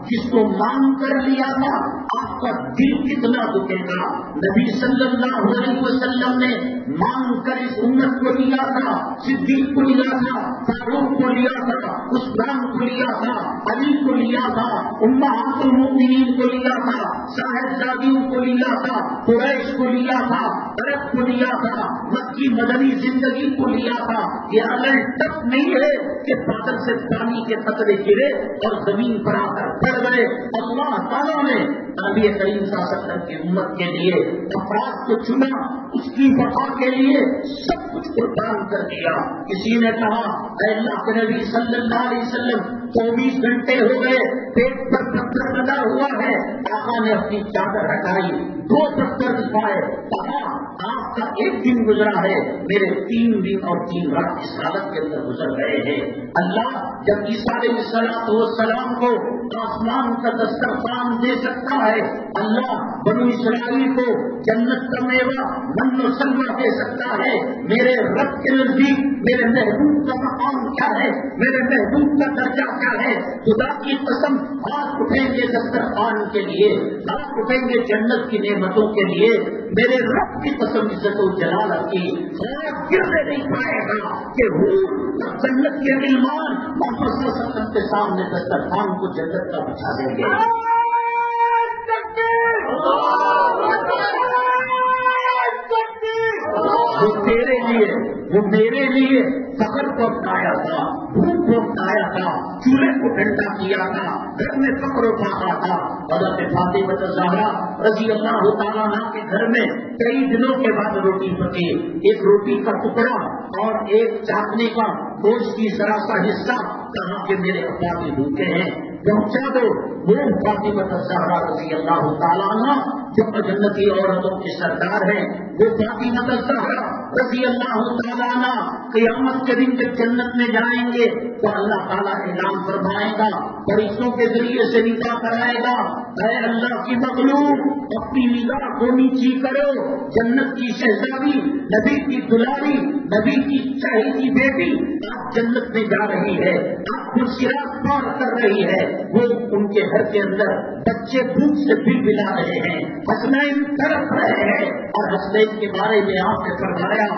جس کو مانگ کر لیا تھا آپ کا دل کتنا دکھے گا. نبی صلی اللہ علیہ وسلم نے مانگ کر اس امت کو لیا تھا, صدیق کو لیا تھا, فاروق کو لیا تھا, عثمان کو لیا تھا, علی کو لیا تھا, امہات المؤمنین کو لیا تھا, صاحبزادیوں کو لیا تھا, قریش کو لیا تھا, عرب کو لیا تھا, مکی مدنی زندگی کو لیا تھا. یہ عمل تک نہیں ہے کہ بادل سے پانی کے قطرے گرے اور زمین پر آ کر پڑ گئے. اللہ تعالیٰ نے نبی کریم صلی اللہ علیہ وسلم کی امت کے لیے افراد کو چنا, اس کی بقا کے لیے سب کچھ قربان کر دیا. کسی نے کہا اے اللہ کے نبی صلی اللہ علیہ وسلم چوبیس گھنٹے ہو گئے, پیٹ پر پتھر بنا ہوا ہے. آقا نے اپنی چادر ہٹائی, دو پتھر دکھائے, کہا آپ کا ایک دن گزرا ہے, میرے تین دن اور تین رات اس حالت کے اندر گزر گئے ہیں. اللہ جب عیسیٰ علیہ السلام کو آسمان کا دسترخوان دے سکتا ہے, اللہ بنو اسرائیل کو جنت کا میوہ من و سلوہ دے سکتا ہے. میرے رب کے نزدیک میرے محبوب کا مقام کیا ہے, میرے محبوب کا درجہ کیا ہے. خدا کی قسم ہاتھ اٹھیں گے دسترخوان کے لیے, ہاتھ اٹھیں گے جنت کی نعمتوں کے لیے. میرے رب کی قسم عزت و جلالت کی ہاتھ گرنے نہیں پائے گا کہ حور جنت کے مہمان محمد صلی اللہ علیہ وسلم کے سامنے دسترخوان کو جنت کا بچھا دیں گے. وہ تیرے لیے, وہ میرے لیے فخر کو اپنایا تھا, بھوک کو اپنایا تھا, چولہے کو ٹھنڈا کیا تھا, گھر میں فخر اٹھاتا تھا. حضرت فاطمہ الزہرا رضی اللہ تعالیٰ عنہ کے گھر میں کئی دنوں کے بعد روٹی پکی. ایک روٹی کا ٹکڑا اور ایک چاٹنے کا گوشت کی ذرا سا حصہ, کہا کہ میرے ابا بھی بھوکے ہیں, پہنچا دو. وہ فاطمہ الزہرا رضی اللہ تعالیٰ عنہ جو جنتی عورتوں کی سردار ہے, وہ فاطمہ الزہرا رضی اللہ تعالیٰ عنہ قیامت کے دن جب جنت میں جائیں گے تو اللہ تعالیٰ اعلان فرمائے گا, فرشتوں کے ذریعے سے ندا کرائے گا, اے اللہ کی مخلوق اپنی نگاہ کو نیچی کرو, جنت کی شہزادی, نبی کی دلاری, نبی کی چہیتی بیٹی آپ جنت میں جا رہی ہے, آپ خرسیات پار کر رہی ہے. وہ ان کے گھر کے اندر بچے بھوک سے بل بلا رہے ہیں, حسنین تڑپ رہے ہیں, اور حسنین کے بارے میں آپ نے فرمایا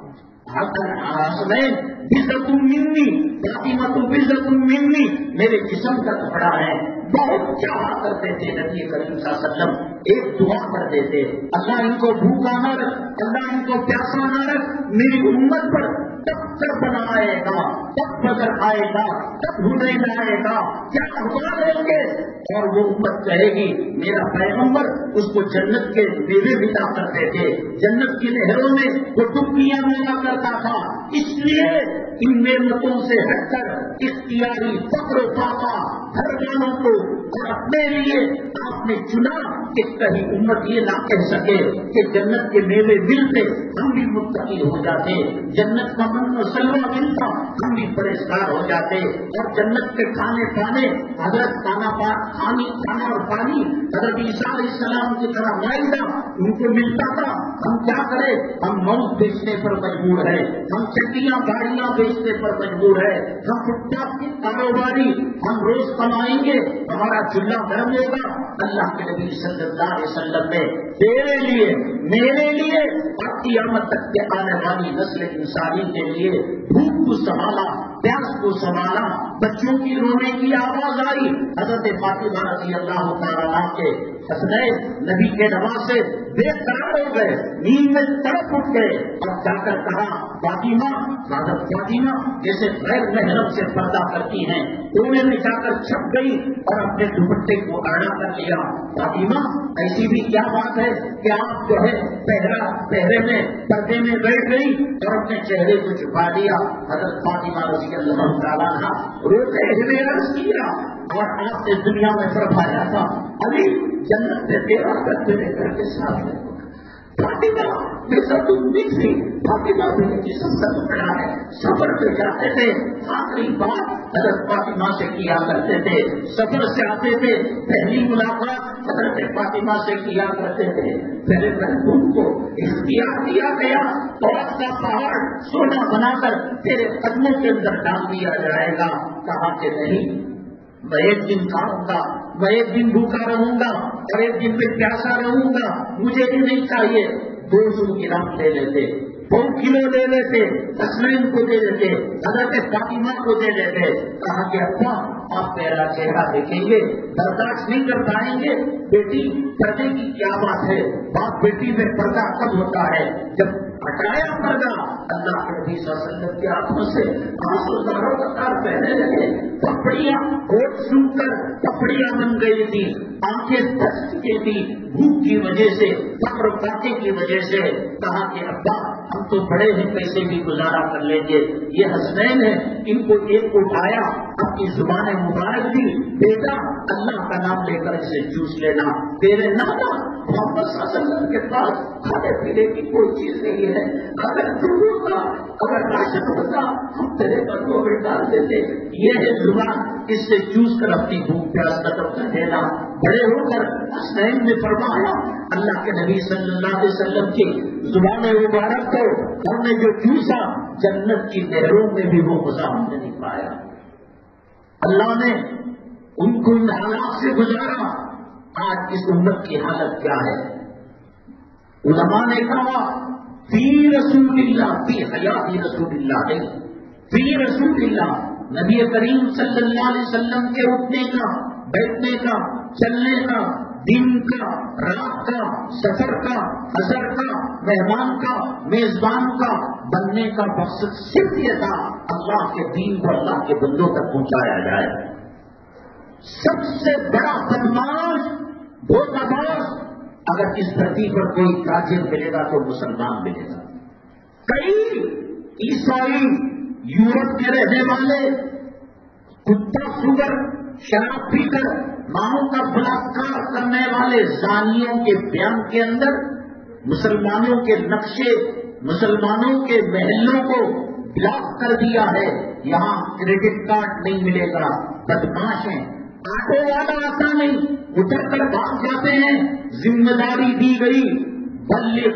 حسنین عزت منی, فاطمہ عزت منی, میرے جسم کا کپڑا ہے. بہت چاہا کرتے تھے نبی کریم صلی اللہ علیہ وسلم, ایک دعا کرتے تھے, اللہ ان کو بھوکا نہ رکھ, اللہ ان کو پیاسا نہ رکھ, میری امت پر تب کر بنا آئے گا, تب بدر آئے گا, تب حنین آئے گا, کیا ہوا دیں گے. اور وہ امت کہے گی میرا پیغمبر اس کو جنت کے میوے ملا کرتے تھے, جنت کی نہروں میں وہ ڈبکیاں ملا کرتا تھا. اس لیے ان نعمتوں سے ہٹ کر اختیاری فخر و فاقہ گھر والوں کو اور اپنے لیے آپ نے چنا کہ کہیں امت یہ نہ کہہ سکے کہ جنت کے میوے ملتے ہم بھی متقی ہو جاتے, جنت کا من و سلوہ ملتا ہم بھی پریشان ہو جاتے, اور جنت کے کھانے پانے حضرت کھانا پانی کھانا اور پانی حضرت عیسیٰ علیہ السلام کی طرح مائدہ ان کو ملتا تھا. ہم کیا کریں, ہم موت بیچنے پر مجبور ہے, ہم چٹیاں گاڑیاں بیچنے پر مجبور ہے, ہم فٹ پاتھ کی کاروباری, ہم روز کمائیں گے, ہمارا چولہا گرم ہوگا. اللہ کے نبی صلی اللہ علیہ وسلم نے تیرے لیے میرے لیے اور قیامت تک کے آنے والی نسل انسانی کے لیے بھوک کو سنبھالا, پیاس کو سنبھالا, بچوں کی رونے کی آواز آئی, حضرت فاطمہ رضی اللہ تعالیٰ کے حسنین نبی کے نواز سے بے قرار ہو گئے, نیند میں تڑپ اٹھ گئے, اور جا کر کہا فاطمہ, حضرت فاطمہ جیسے غیر محرم سے پردہ کرتی ہیں, کونے میں جا کر چھپ گئی اور اپنے دوپٹے کو آڑا کر لیا. فاطمہ ایسی بھی کیا بات ہے کہ آپ جو ہے پہرا پہرے میں پردے میں بیٹھ گئی اور اپنے چہرے کو چھپا دیا. حضرت فاطمہ رضی اللہ تعالیٰ عنہ روتے ہوئے عرض کیا, اور آپ نے دنیا میں فرمایا تھا علی جنت سے تیرا کر تیرے گھر کے ساتھ ہے. فاطمہ جیسا تم تھی, فاطمہ بھی جسم کا ٹکڑا ہے, سفر پہ جاتے تھے, آخری بات حضرت فاطمہ سے کیا کرتے تھے, سفر سے آتے تھے, پہلی ملاقات حضرت فاطمہ سے کیا کرتے تھے. پہلے محبوب کو اختیار دیا گیا, بہت کا پہاڑ سونا بنا کر تیرے قدموں کے اندر ڈال دیا جائے گا. کہا کہ نہیں, میں ایک دن کہوں گا میں ایک دن بھوکا رہوں گا اور ایک دن میں پیاسا رہوں گا، مجھے بھی نہیں چاہیے. دو سو گرام لے لیتے، دو کلو لے لیتے، حسنین کو دے دیتے، حضرت فاطمہ کو دے دیتے. کہا کہ ابا آپ میرا چہرہ دیکھیں گے، برداشت نہیں کر پائیں گے. بیٹی پردے کی کیا بات ہے، باپ بیٹی میں پردہ کب ہوتا ہے؟ جب ہٹایا پردہ، اللہ کے نبی صلی اللہ علیہ وسلم کی آنکھوں سے آنسو داروں قطار بہنے لگے. پپڑیاں ہوٹ سن کر پپڑیاں بن گئی تھی، آنکھیں دھس چکی تھی بھوک کی وجہ سے، فقر فاقے کی وجہ سے. کہا کہ ابا ہم تو بڑے ہیں، کیسے بھی گزارا کر لیں گے. یہ حسنین ہے، ان کو ایک اٹھایا، اپنی زبان مبارک دی، بیٹا اللہ کا نام لے کر اسے چوس لینا. تیرے نانا محمد صلی اللہ علیہ وسلم کے پاس کھانے پینے کی کوئی چیز نہیں ہے، اگر دودھ ہوتا، اگر راشن ہوتا، ہم تیرے قدموں میں ڈال دیتے. یہ ہے زبان، اس سے چوس کر اپنی بھوک پیاس ختم کر دینا. بڑے ہو کر حسنین نے فرمایا اللہ کے نبی صلی اللہ علیہ وسلم کی زبان مبارک کو ہم نے جو چوسا، جنت کی نہروں میں بھی وہ مزہ ہم نے نہیں پایا. اللہ نے ان کو ان حالات سے گزارا. آج اس امت کی حالت کیا ہے؟ علماء نے کہا فی رسول اللہ، فی حیات رسول اللہ نہیں، فی رسول اللہ. نبی کریم صلی اللہ علیہ وسلم کے اٹھنے کا، بیٹھنے کا، چلنے کا، دن کا، رات کا، سفر کا، حضر کا، مہمان کا، میزبان کا بننے کا مقصد صرف یہ تھا اللہ کے دین کو اللہ کے بندوں تک پہنچایا جائے. سب سے بڑا بدماش، دھوکہ باز اگر اس دھرتی پر کوئی تاجر ملے گا تو مسلمان ملے گا. کئی عیسائی، یورپ کے رہنے والے، کتا سور شراب پی کر ماؤں کا بلاکار کرنے والے زانیوں کے بیان کے اندر مسلمانوں کے نقشے، مسلمانوں کے محلوں کو بلاک کر دیا ہے. یہاں کریڈٹ کارڈ نہیں ملے گا. بدماش ہیں. آٹو والا آتا نہیں، اتر کر بھاگ جاتے ہیں. ذمہ داری دی گئی، بلغ،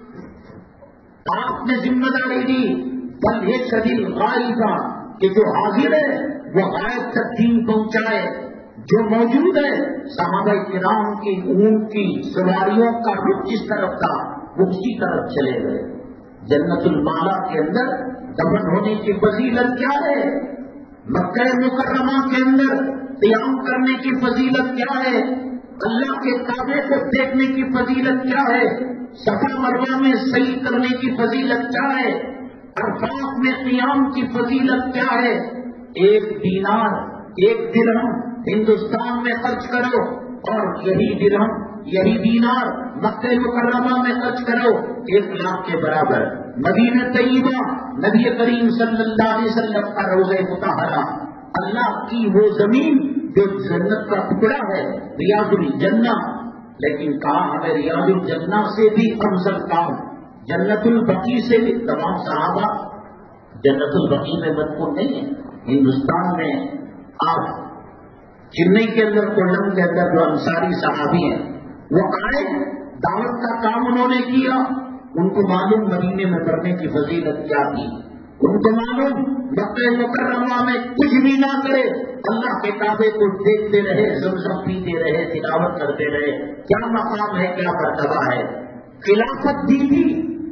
آپ نے ذمہ داری دی، بل ایک شدید غائبہ کہ جو حاضر ہے وہ غائب تک دین پہنچائے. جو موجود ہے، صحابہ کرام کی اونٹ کی سواریوں کا رخ جس طرف تھا وہ اسی طرف چلے گئے. جنت المالا کے اندر دفن ہونے کی فضیلت کیا ہے؟ مکہ مکرمہ کے اندر قیام کرنے کی فضیلت کیا ہے؟ اللہ کے کعبے کو دیکھنے کی فضیلت کیا ہے؟ صفا مروہ میں سعی کرنے کی فضیلت کیا ہے؟ عرفات میں قیام کی فضیلت کیا ہے؟ ایک دینار، ایک درہم ہندوستان میں خرچ کرو اور یہی درہم، یہی دینار مکہ مکرمہ میں خرچ کرو، ایک لاکھ کے برابر. مدینہ طیبہ، نبی کریم صلی اللہ علیہ وسلم کا روضہ مطہرہ، اللہ کی وہ زمین جو جنت کا ٹکڑا ہے، ریاض الجنہ. لیکن کہا ہمیں ریاض الجنہ سے بھی افضل کام، جنت البقیع سے بھی. تمام صحابہ جنت البقیع میں مدفون نہیں ہے. ہندوستان میں آپ چنئی کے اندر، کولم کے اندر جو انصاری صحابی ہیں وہ آئے، دعوت کا کام انہوں نے کیا. ان کو معلوم مدینے میں پڑھنے کی فضیلت کیا تھی، ان کو معلوم مکہ مکرمہ میں کچھ بھی نہ کرے، اللہ کے کعبے کو دیکھتے رہے، زمزم پیتے رہے، تلاوت کرتے رہے، کیا مقام ہے، کیا مرتبہ ہے. خلافت دی تھی،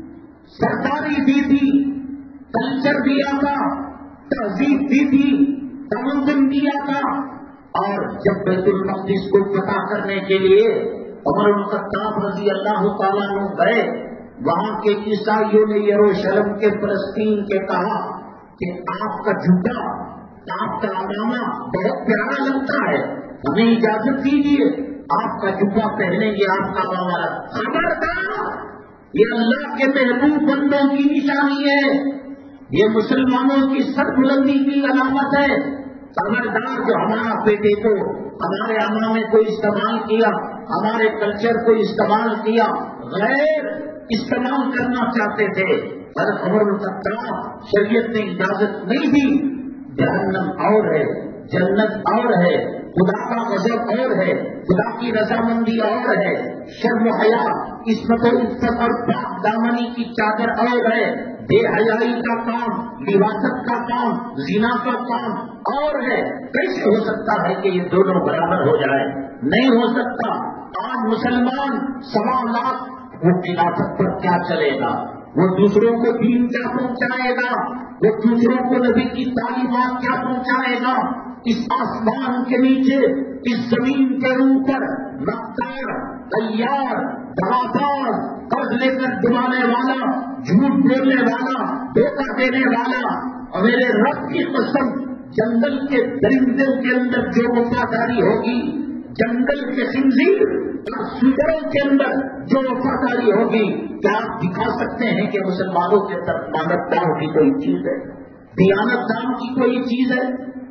سرداری دی تھی، کلچر دیا تھا، تہذیب دی تھی، تمدن دیا تھا. اور جب بیت المقدس کو فتح کرنے کے لیے عمر بن الخطاب رضی اللہ تعالیٰ عنہ گئے، وہاں کے عیسائیوں نے یروشلم کے فلسطین کے کہا کہ آپ کا جھوٹا، آپ کا علامہ بہت پیارا لگتا ہے، ہمیں اجازت دیجیے، آپ کا جھوٹا پہنیں گے، آپ کا علامہ. خبردار، یہ اللہ کے محبوب بندوں کی نشانی ہے، یہ مسلمانوں کی سر بلندی کی علامت ہے. خبردار، جو ہمارا بیٹے کو ہمارے امامے کو استعمال کیا، ہمارے کلچر کو استعمال کیا، غیر استعمال کرنا چاہتے تھے، پر عمر بن الخطاب شریعت نے اجازت نہیں دی. جہنم اور ہے، جنت اور ہے. خدا کا غضب اور ہے، خدا کی رضامندی اور ہے، شرم و حیا، عصمت و عزت اور پاک دامنی کی چادر اور ہے، بے حیائی کا کام، لواطت کا کام، زنا کا کام اور ہے۔ کیسے ہو سکتا ہے کہ یہ دونوں برابر ہو جائے؟ نہیں ہو سکتا۔ آج مسلمان سوا لاکھ وہ خلافت پر کیا چلے گا؟ وہ دوسروں کو دین کیا پہنچائے گا؟ وہ دوسروں کو نبی کی تعلیمات کیا پہنچائے گا؟ اس آسمان کے نیچے، اس زمین کے اوپر مکار، تیار، دغادار، قرض لے کر ڈبانے والا، جھوٹ بولنے والا، دھوکہ دینے والا، اور میرے رب کی قسم جنگل کے درندوں کے اندر جو وفاداری ہوگی، جنگل کے خنزیر اور سوروں کے اندر جو وفاداری ہوگی، کیا آپ دکھا سکتے ہیں کہ مسلمانوں کے طرف مانوتاؤں کی کوئی چیز ہے، دیانت دام کی کوئی چیز ہے؟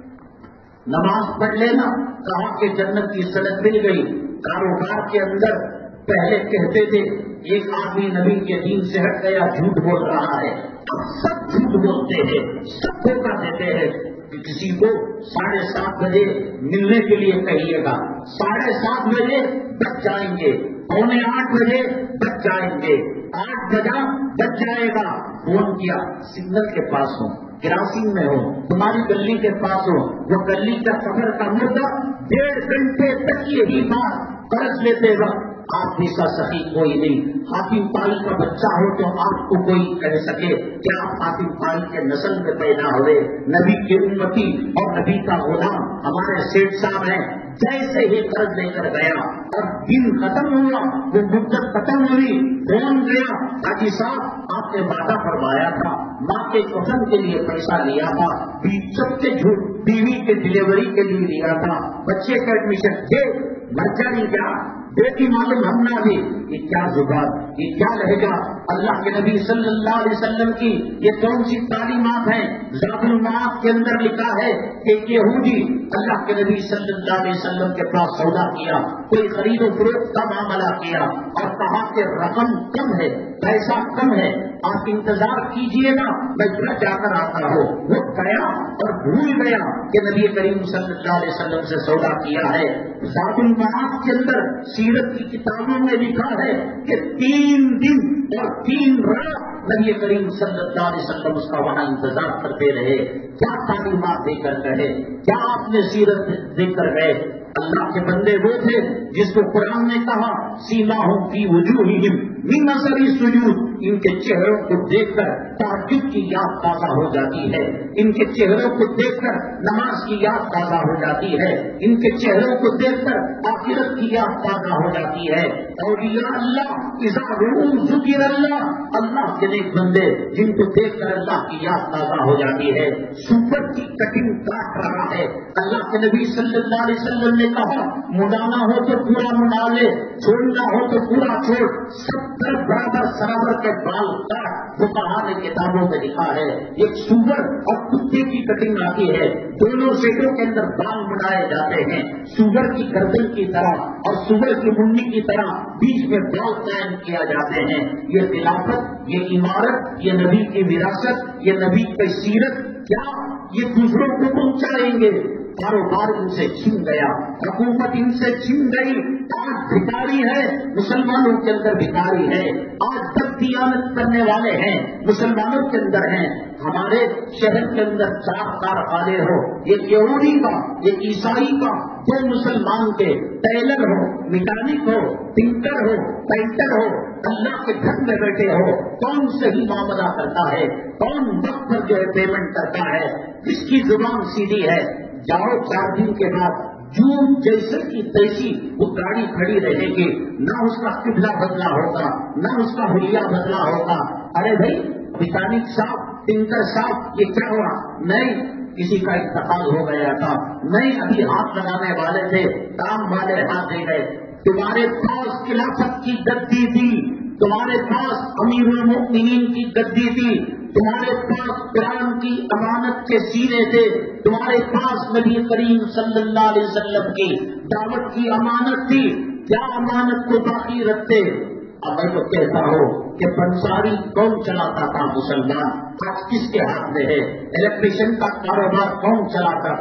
نماز پڑھ لینا، کہا کہ جنت کی سند مل گئی۔ کاروبار کے اندر پہلے کہتے تھے ایک آدمی نبی کے دین سے ہٹ گیا، جھوٹ بول رہا ہے، اب سب جھوٹ بولتے ہیں، سب دھوکہ دیتے ہیں کہ کسی کو ساڑھے سات بجے ملنے کے لیے کہیے گا، ساڑھے سات بجے بچ جائیں گے، پونے آٹھ بجے بچ جائیں گے، آٹھ بجا بچ جائے گا، فون کیا سگنل کے پاس ہوں، کراسنگ میں ہو، تمہاری گلی کے پاس ہو، وہ گلی کا سفر کا مدہ ڈیڑھ گھنٹے تک یہی بات قرض لیتے وقت آپ جیسا سخی کوئی نہیں۔ حاتم طائی کا بچہ ہو تو آپ کو کوئی کہہ سکے کہ آپ حاتم طائی کے نسل میں پیدا ہوئے، نبی کی امتی اور نبی کا غلام ہمارے سیٹ صاحب ہیں، جیسے ہی قرض لے کر گیا اور دن ختم ہوا، وہ مدت ختم ہوئی، فون گیا، حاجی صاحب آپ نے وعدہ فرمایا تھا، ماں کے کفن کے لیے پیسہ لیا تھا، سب کے جھوٹ بیوی کے ڈلیوری کے لیے لیا تھا، بچے کا ایڈمیشن دے، بچہ نہیں کیا بیٹی معلوم ہم نہ بھی، یہ کیا زبان، یہ کیا لہجہ؟ اللہ کے نبی صلی اللہ علیہ وسلم کی یہ کون سی تعلیمات ہیں؟ زاد المعاد کے اندر لکھا ہے کہ یہودی اللہ کے نبی صلی اللہ علیہ وسلم کے پاس سودا کیا، کوئی خرید و فروخت کا معاملہ کیا اور کہا کہ رقم کم ہے، پیسہ کم ہے، آپ انتظار کیجئے نا، میں گھر جا کر آتا ہوں۔ وہ گیا اور بھول گیا کہ نبی کریم صلی اللہ علیہ وسلم سے سودا کیا ہے۔ زاد المعاد کے اندر سیرت کی کتابوں میں لکھا ہے کہ تین دن اور تین رات نبی کریم صلی اللہ علیہ وسلم اس کا وہاں انتظار کرتے رہے۔ کیا تعلیمات دے کر گئے، کیا آپ نے سیرت دے کر گئے؟ اللہ کے بندے وہ تھے جس کو قرآن نے کہا سیماہم فی وجوہہم من اثر السجود، ان کے چہروں کو دیکھ کر تہجد کی یاد تازہ ہو جاتی ہے، ان کے چہروں کو دیکھ کر نماز کی یاد تازہ ہو جاتی ہے، ان کے چہروں کو دیکھ کر آخرت کی یاد تازہ ہو جاتی ہے۔ اولیاء اللہ اذا رؤوا ذکر اللہ، اللہ کے نیک بندے جن کو دیکھ کر اللہ کی یاد تازہ ہو جاتی ہے۔ سور کی کٹنگ کاٹ رہا ہے، اللہ کے نبی صلی اللہ علیہ وسلم نے کہا مڈانا ہو تو پورا مڈا لے، چھوڑنا ہو تو پورا چھوڑ، ستر برابر سرابر کے بال کاٹ۔ وہ کہا نے کتابوں میں لکھا ہے ایک سور اور کتے کی کٹنگ آتی ہے، دونوں شیڈوں کے اندر بال مڈائے جاتے ہیں، سور کی گردن کی طرح اور سور کی منڈی کی طرح بیچ میں بال قائم کیا جاتے ہیں۔ یہ خلافت، یہ عمارت، یہ نبی کی وراثت، یہ نبی کی سیرت کیا یہ دوسروں کو پہنچائیں گے؟ کاروبار ان سے چھن گیا، حکومت ان سے چھن گئی، آج بھکاری ہے، مسلمانوں کے اندر بھکاری ہے، آج بددیانت کرنے والے ہیں مسلمانوں کے اندر ہیں۔ ہمارے شہر کے اندر چار کارخانے ہو، ایک یہودی کا، ایک عیسائی کا، دو مسلمان کے، ٹیلر ہو، میکینک ہو، ٹنکر ہو، پینٹر ہو، اللہ کے گھر میں بیٹھے ہو، کون صحیح معاملہ کرتا ہے، کون وقت پر جو ہے پیمنٹ کرتا ہے، کس کی زبان سیدھی ہے؟ جاؤ چار دن کے بعد جو جیسے کی تیسی وہ گاڑی کھڑی رہے گی، نہ اس کا قبلہ بدلا ہوگا، نہ اس کا حلیہ بدلا ہوگا۔ ارے بھائی میکینک صاحب، ٹنکر صاحب، یہ کیا ہوا؟ نہیں، کسی کا انتقال ہو گیا تھا، نہیں ابھی ہاتھ لگانے والے تھے، کام والے ہاتھ دے گئے۔ تمہارے پاس خلافت کی گدی تھی، تمہارے پاس امیر المؤمنین کی گدی تھی، تمہارے پاس قرآن کی امانت کے سینے تھے، تمہارے پاس نبی کریم صلی اللہ علیہ وسلم کی دعوت کی امانت تھی، کیا امانت کو باقی رکھتے؟ اب میں تو کہتا ہوں کہ پنساری کون چلاتا تھا مسلمان، آج کس کے ہاتھ میں ہے؟ الیکٹریشین کا کاروبار کون چلاتا تھا؟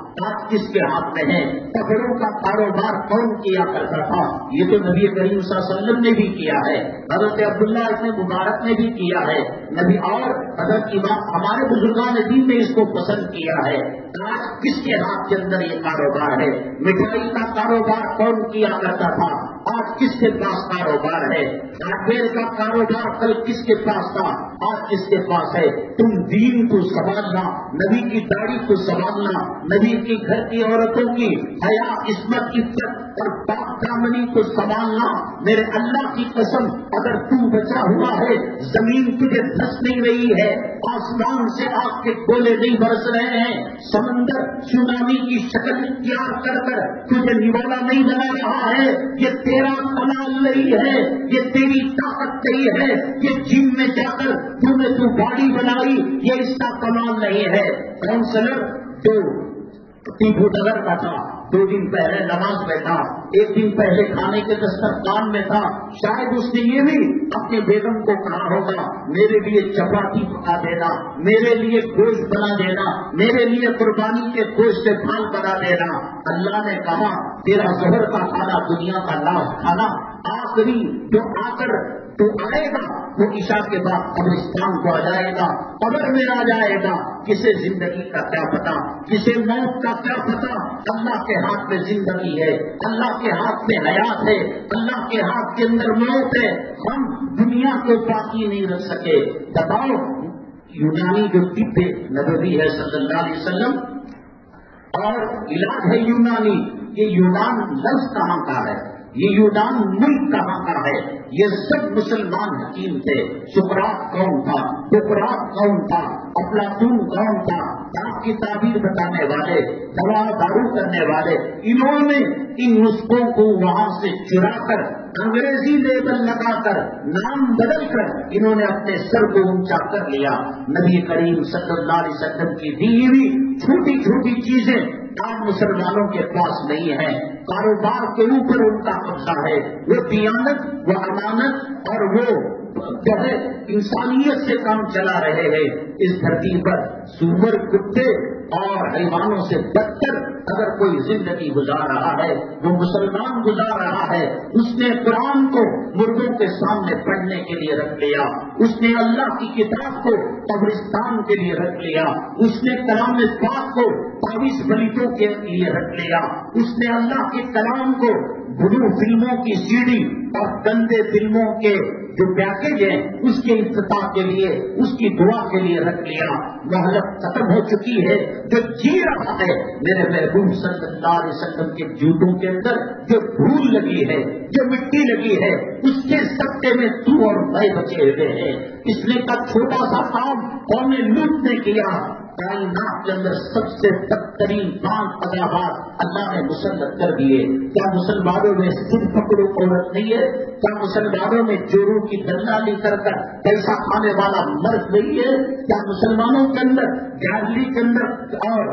آج کس کے ہاتھ میں ہے؟ کپڑوں کا کاروبار کون کیا کرتا تھا؟ یہ تو نبی کریم صلی اللہ علیہ وسلم نے بھی کیا ہے، حضرت عبداللہ ابن مبارک نے بھی کیا ہے، نبی اور حضرت امام ہمارے بزرگان دین نے اس کو پسند کیا ہے۔ آج کس کے ہاتھ کے اندر یہ کاروبار ہے؟ مٹھائی کا کاروبار کون کیا کرتا تھا؟ آج کس کے پاس کاروبار ہے؟ ہارڈویئر کا کاروبار کل کس کے پاس تھا؟ آج کس کے پاس ہے؟ تم دین کو سنبھالنا، نبی کی داڑھی کو سنبھالنا، نبی کی گھر کی عورتوں کی حیا، عصمت، عزت اور پاک دامنی کو سنبھالنا۔ میرے اللہ کی قسم، اگر تم بچا ہوا ہے، زمین تجھے دھس نہیں رہی ہے، آسمان سے آگ کے گولے نہیں برس رہے ہیں، سمندر سونامی کی شکل اختیار کر کر تجھے نوالا نہیں بنا رہا ہے، یہ تیرا کمال نہیں ہے، یہ تیری طاقت نہیں ہے، یہ جم میں جا کر تم نے تو باڈی بنائی، یہ اس کا کمال نہیں ہے۔ کاؤنسلر جو ٹیپو نگر کا تھا، دو دن پہلے نماز میں تھا، ایک دن پہلے کھانے کے دسترخوان میں تھا، شاید اس نے یہ بھی اپنے بیگم کو کہا ہوگا میرے لیے چپاتی پکا دینا، میرے لیے گوشت بنا دینا، میرے لیے قربانی کے گوشت سے پھال بنا دینا۔ اللہ نے کہا تیرا ظہر کا کھانا دنیا کا لاش کھانا، آخری جو آ کر تو آئے گا وہ عشاء کے بعد قبرستان کو آ جائے گا، قبر میں آ جائے گا۔ کسے زندگی کا کیا پتا، کسے موت کا کیا پتا؟ اللہ کے ہاتھ میں زندگی ہے، اللہ کے ہاتھ میں حیات ہے، اللہ کے ہاتھ کے اندر موت ہے۔ ہم دنیا کو باقی نہیں رکھ سکے۔ بتاؤ یونانی جو طب نبوی ہے صلی اللہ علیہ وسلم اور علاج ہے یونانی، یہ یونان لفظ کہاں کا ہے؟ یہ یونان ملک کہاں کا ہے؟ یہ سب مسلمان حکیم تھے۔ سقراط کون تھا؟ سقراط کون تھا؟ افلاطون کون تھا؟ آپ کی تعبیر بتانے والے، دوا دارو کرنے والے، انہوں نے ان نسخوں کو وہاں سے چرا کر انگریزی لیبل لگا کر نام بدل کر انہوں نے اپنے سر کو اونچا کر لیا۔ نبی کریم صلی اللہ علیہ وسلم کی دی ہوئی چھوٹی چھوٹی چیزیں آج مسلمانوں کے پاس نہیں ہے، کاروبار کے اوپر ان کا قبضہ ہے، وہ دیانت، وہ امانت اور وہ جو ہے انسانیت سے کام چلا رہے ہیں۔ اس دھرتی پر سور، کتے اور حیوانوں سے بدتر اگر کوئی زندگی گزار رہا ہے وہ مسلمان گزار رہا ہے۔ اس نے قرآن کو مردوں کے سامنے پڑھنے کے لیے رکھ لیا، اس نے اللہ کی کتاب کو قبرستان کے لیے رکھ لیا، اس نے کلام پاک کو تعویذ بلیتوں کے لیے رکھ لیا، اس نے اللہ کے کلام کو بلو فلموں کی سیڑھی اور گندے فلموں کے جو پیکج ہیں اس کے افتتاح کے لیے، اس کی دعا کے لیے رکھ لیا۔ مہلت ختم ہو چکی ہے، جو جی رہا ہے میرے محبوب صلی اللہ علیہ وسلم کے جوتوں کے اندر جو دھول لگی ہے، جو مٹی لگی ہے، اس کے سکتے میں تو اور میں بچے ہوئے ہیں۔ اس نے کا چھوٹا سا کام قوم لوط نے کیا، کائنات کے اندر سب سے بدترین پانچ عذابات اللہ نے مسلط کر دیے۔ کیا مسلمانوں میں صرف پکڑو عورت نہیں ہے؟ کیا مسلمانوں میں چوروں کی دلالی کر کر پیسہ کھانے والا مرد نہیں ہے؟ کیا مسلمانوں کے اندر جاہلی کے اندر اور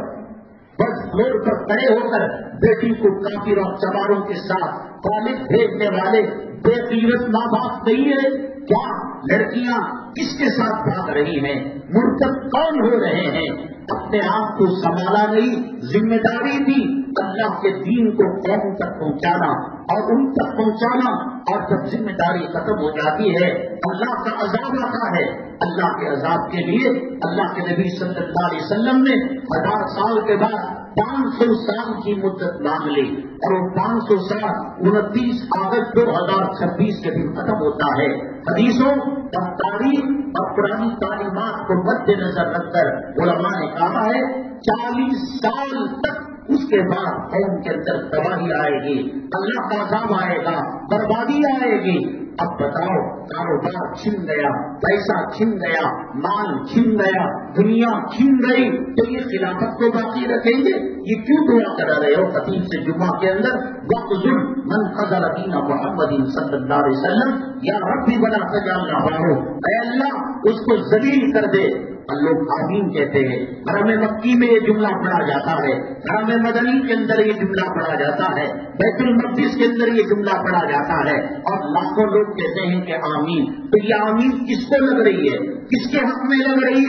بس فلور پر کھڑے ہو کر بیٹی کو کافر اور چماروں کے ساتھ کالج بھیجنے والے بے قیمت ماں باپ نہیں ہے؟ کیا لڑکیاں کس کے ساتھ بھاگ رہی ہیں؟ مرتب کون ہو رہے ہیں؟ اپنے آپ کو سنبھالا نہیں، ذمہ داری دی اللہ کے دین کو قوم تک پہنچانا اور ان تک پہنچانا، اور جب ذمہ داری ختم ہو جاتی ہے اللہ کا عذاب آتا ہے۔ اللہ کے عذاب کے لیے اللہ کے نبی صلی اللہ علیہ وسلم نے ہزار سال کے بعد پانچ سو سال کی مدت مانگ لی، اور وہ پانچ سو سال انتیس اگست دو ہزار چھبیس کے دن ختم ہوتا ہے۔ حدیثوں اور تاریخ اور پرانی تعلیمات کو مد نظر رکھ کر علماء نے کہا ہے چالیس سال تک اس کے بعد قوم کے اندر تباہی آئے گی، اللہ کا عذاب آئے گا، بربادی آئے گی۔ اب بتاؤ، کاروبار چھن گیا، پیسہ چھن گیا، مال چھن گیا، دنیا چھن گئی، تو یہ خلافت کو باقی رکھیں گے؟ یہ کیوں دعا کرا رہے ہو خطیب سے جمعہ کے اندر وَقْذُلْ مَنْ قَدَرَ دِينَ مُحَمَّدٍ صلی اللہ علیہ وسلم، یا ربی بنا تجعلنا بارو، اے اللہ اس کو ذلیل کر دے۔ اور لوگ آمین کہتے ہیں۔ حرم مکی میں یہ جملہ پڑھا جاتا ہے، حرم مدنی کے اندر یہ جملہ پڑھا جاتا ہے، بیت المقدس کے اندر یہ جملہ پڑھا جاتا ہے، اور لاکھوں لوگ کہتے ہیں کہ آمین۔ تو یہ آمین کس کو لگ رہی ہے؟ کس کے حق میں لگ رہی ہے؟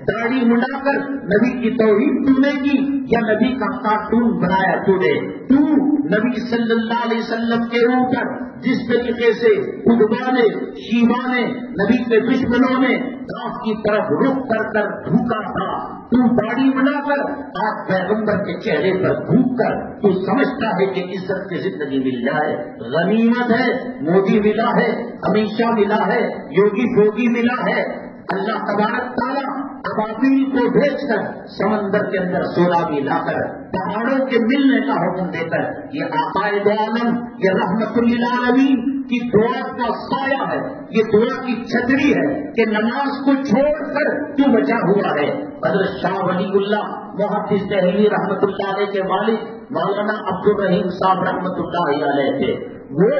داڑھی منڈا کر نبی کی توہین تو نے کی یا نبی کا کارٹون بنایا تو نے؟ تو نبی صلی اللہ علیہ وسلم کے اوپر جس طریقے سے ادبا نے شیبا نے نبی کے دشمنوں نے آپ کی طرف رخ کر کر دھوکا تھا، تو داڑھی بنا کر آپ پیغمبر کے چہرے پر دھوک کر تو سمجھتا ہے کہ عزت کی زندگی مل جائے، غنیمت ہے، مودی ملا ہے، امت شاہ ملا ہے، یوگی فوگی ملا ہے۔ اللہ تبارک تعالیٰ ابابیل کو بھیج کر سمندر کے اندر سیلابی لا کر پہاڑوں کے ملنے کا حکم دے کر یہ عقائد عالم، یہ رحمت للعالمین کی دعا کا سایہ ہے، یہ دعا کی چھتری ہے کہ نماز کو چھوڑ کر تو بچا ہوا ہے۔ حضرت شاہ ولی اللہ محدث دہلوی رحمت اللہ علیہ کے والد مولانا عبد الرحیم صاحب رحمت اللہ علیہ تھے، وہ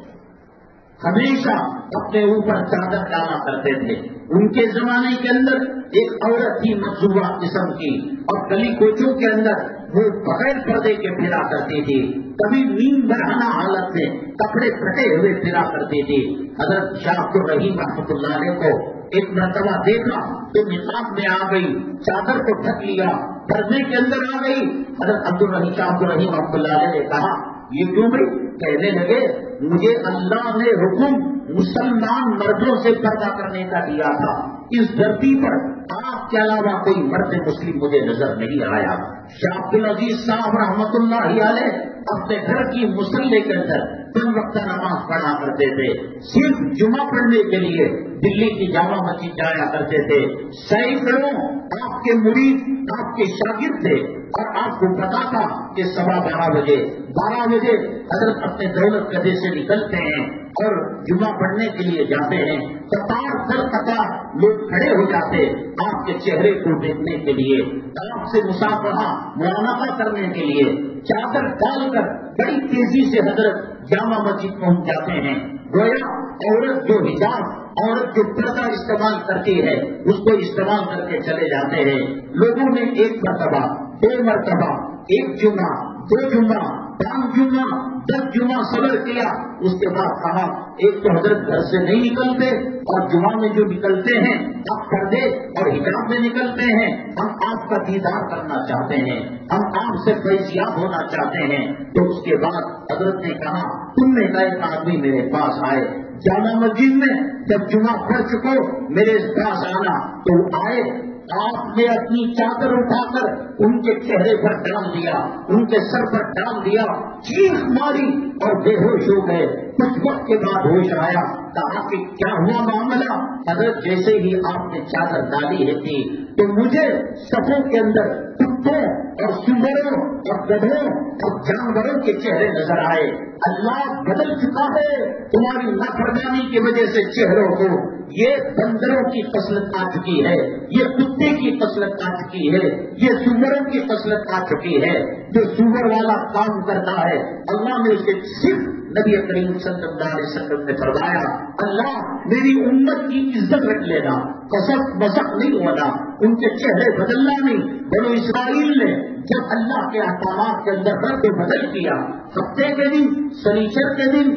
ہمیشہ اپنے اوپر چادر ڈالا کرتے تھے۔ ان کے زمانے کے اندر ایک عورت تھی مخصوصہ قسم کی، اور گلی کوچوں کے اندر وہ بغیر پردے کے پھرا کرتی تھی، کبھی نیند برہنہ حالت میں کپڑے پھٹے ہوئے پھرا کرتی تھی۔ حضرت شاہ عبد الرحیم رحمۃ اللہ علیہ کو ایک مرتبہ دیکھا تو نقاب میں آ گئی، چادر کو ڈھک لیا، پردے کے اندر آ گئی۔ حضرت عبد الرحیم شاہ عبد الرحیم رحمۃ اللہ علیہ نے کہا یہ کیوں بھائی؟ کہنے لگے مجھے اللہ نے حکم مسلمان مردوں سے پردہ کرنے کا دیا تھا، اس دھرتی پر آپ کے علاوہ کوئی مرد مسلم مجھے نظر نہیں آیا۔ شاہ عبد العزیز صاحب رحمۃ اللہ علیہ اپنے گھر کی مصلی کے اندر تین وقت نماز پڑھا کرتے تھے، صرف جمعہ پڑھنے کے لیے دلی کی جامع مسجد جایا کرتے تھے۔ سینکڑوں آپ کے مرید آپ کے شاگرد تھے، اور آپ کو پتا تھا کہ سوا بارہ بجے بارہ بجے حضرت اپنے دولت قدے سے نکلتے ہیں اور جمعہ پڑھنے کے لیے جاتے ہیں، قطار در قطار لوگ کھڑے ہو جاتے آپ کے چہرے کو دیکھنے کے لیے، آپ سے مسافرہ معانقہ کرنے کے لیے، چادر ڈال کر بڑی تیزی سے حضرت جامع مسجد پہنچ جاتے ہیں۔ گویا عورت جو حجاب، عورت جو پردہ استعمال کرتی ہے اس کو استعمال کر کے چلے جاتے ہیں۔ لوگوں نے ایک مرتبہ، دو مرتبہ، ایک جمعہ، دو جمعہ، پانچ جمعہ، دس جمعہ صبر کیا، اس کے بعد کہا ایک تو حضرت گھر سے نہیں نکلتے، اور جمعہ میں جو نکلتے ہیں آپ پردے اور حجاب میں نکلتے ہیں، ہم آپ کا دیدار کرنا چاہتے ہیں، ہم آپ سے فیضیاب ہونا چاہتے ہیں۔ تو اس کے بعد حضرت نے کہا تم نے ایک آدمی میرے پاس آئے جامع مسجد میں، جب جمعہ پڑھ چکو میرے پاس آنا، تو آئے، آپ نے اپنی چادر اٹھا کر ان کے چہرے پر ڈال دیا، ان کے سر پر ڈال دیا، چیخ ماری اور بے ہوش ہو گئے۔ کچھ وقت کے بعد ہوش آیا، کہا کہ کیا ہوا معاملہ؟ حضرت جیسے ہی آپ نے چادر ڈالی ہے تھی تو مجھے صفوں کے اندر کتوں اور سوروں اور گدھوں اور جانوروں کے چہرے نظر آئے۔ اللہ بدل چکا ہے تمہاری نافرمانی کی وجہ سے چہروں کو، یہ بندروں کی خصلت آ چکی ہے، یہ کتے کی خصلت آ چکی ہے، یہ سوروں کی خصلت آ چکی ہے۔ جو سور والا کام کرتا ہے اللہ نے اسے صرف، نبی کریم صلی اللہ علیہ وسلم نے فرمایا اللہ میری امت کی عزت رکھ لینا، کسب مسق نہیں ہونا، ان کے چہرے بدلنا نہیں۔ بنو اسرائیل نے جب اللہ کے احکامات کے اندر رد و بدل کیا، ہفتے کے دن، سنیچر کے دن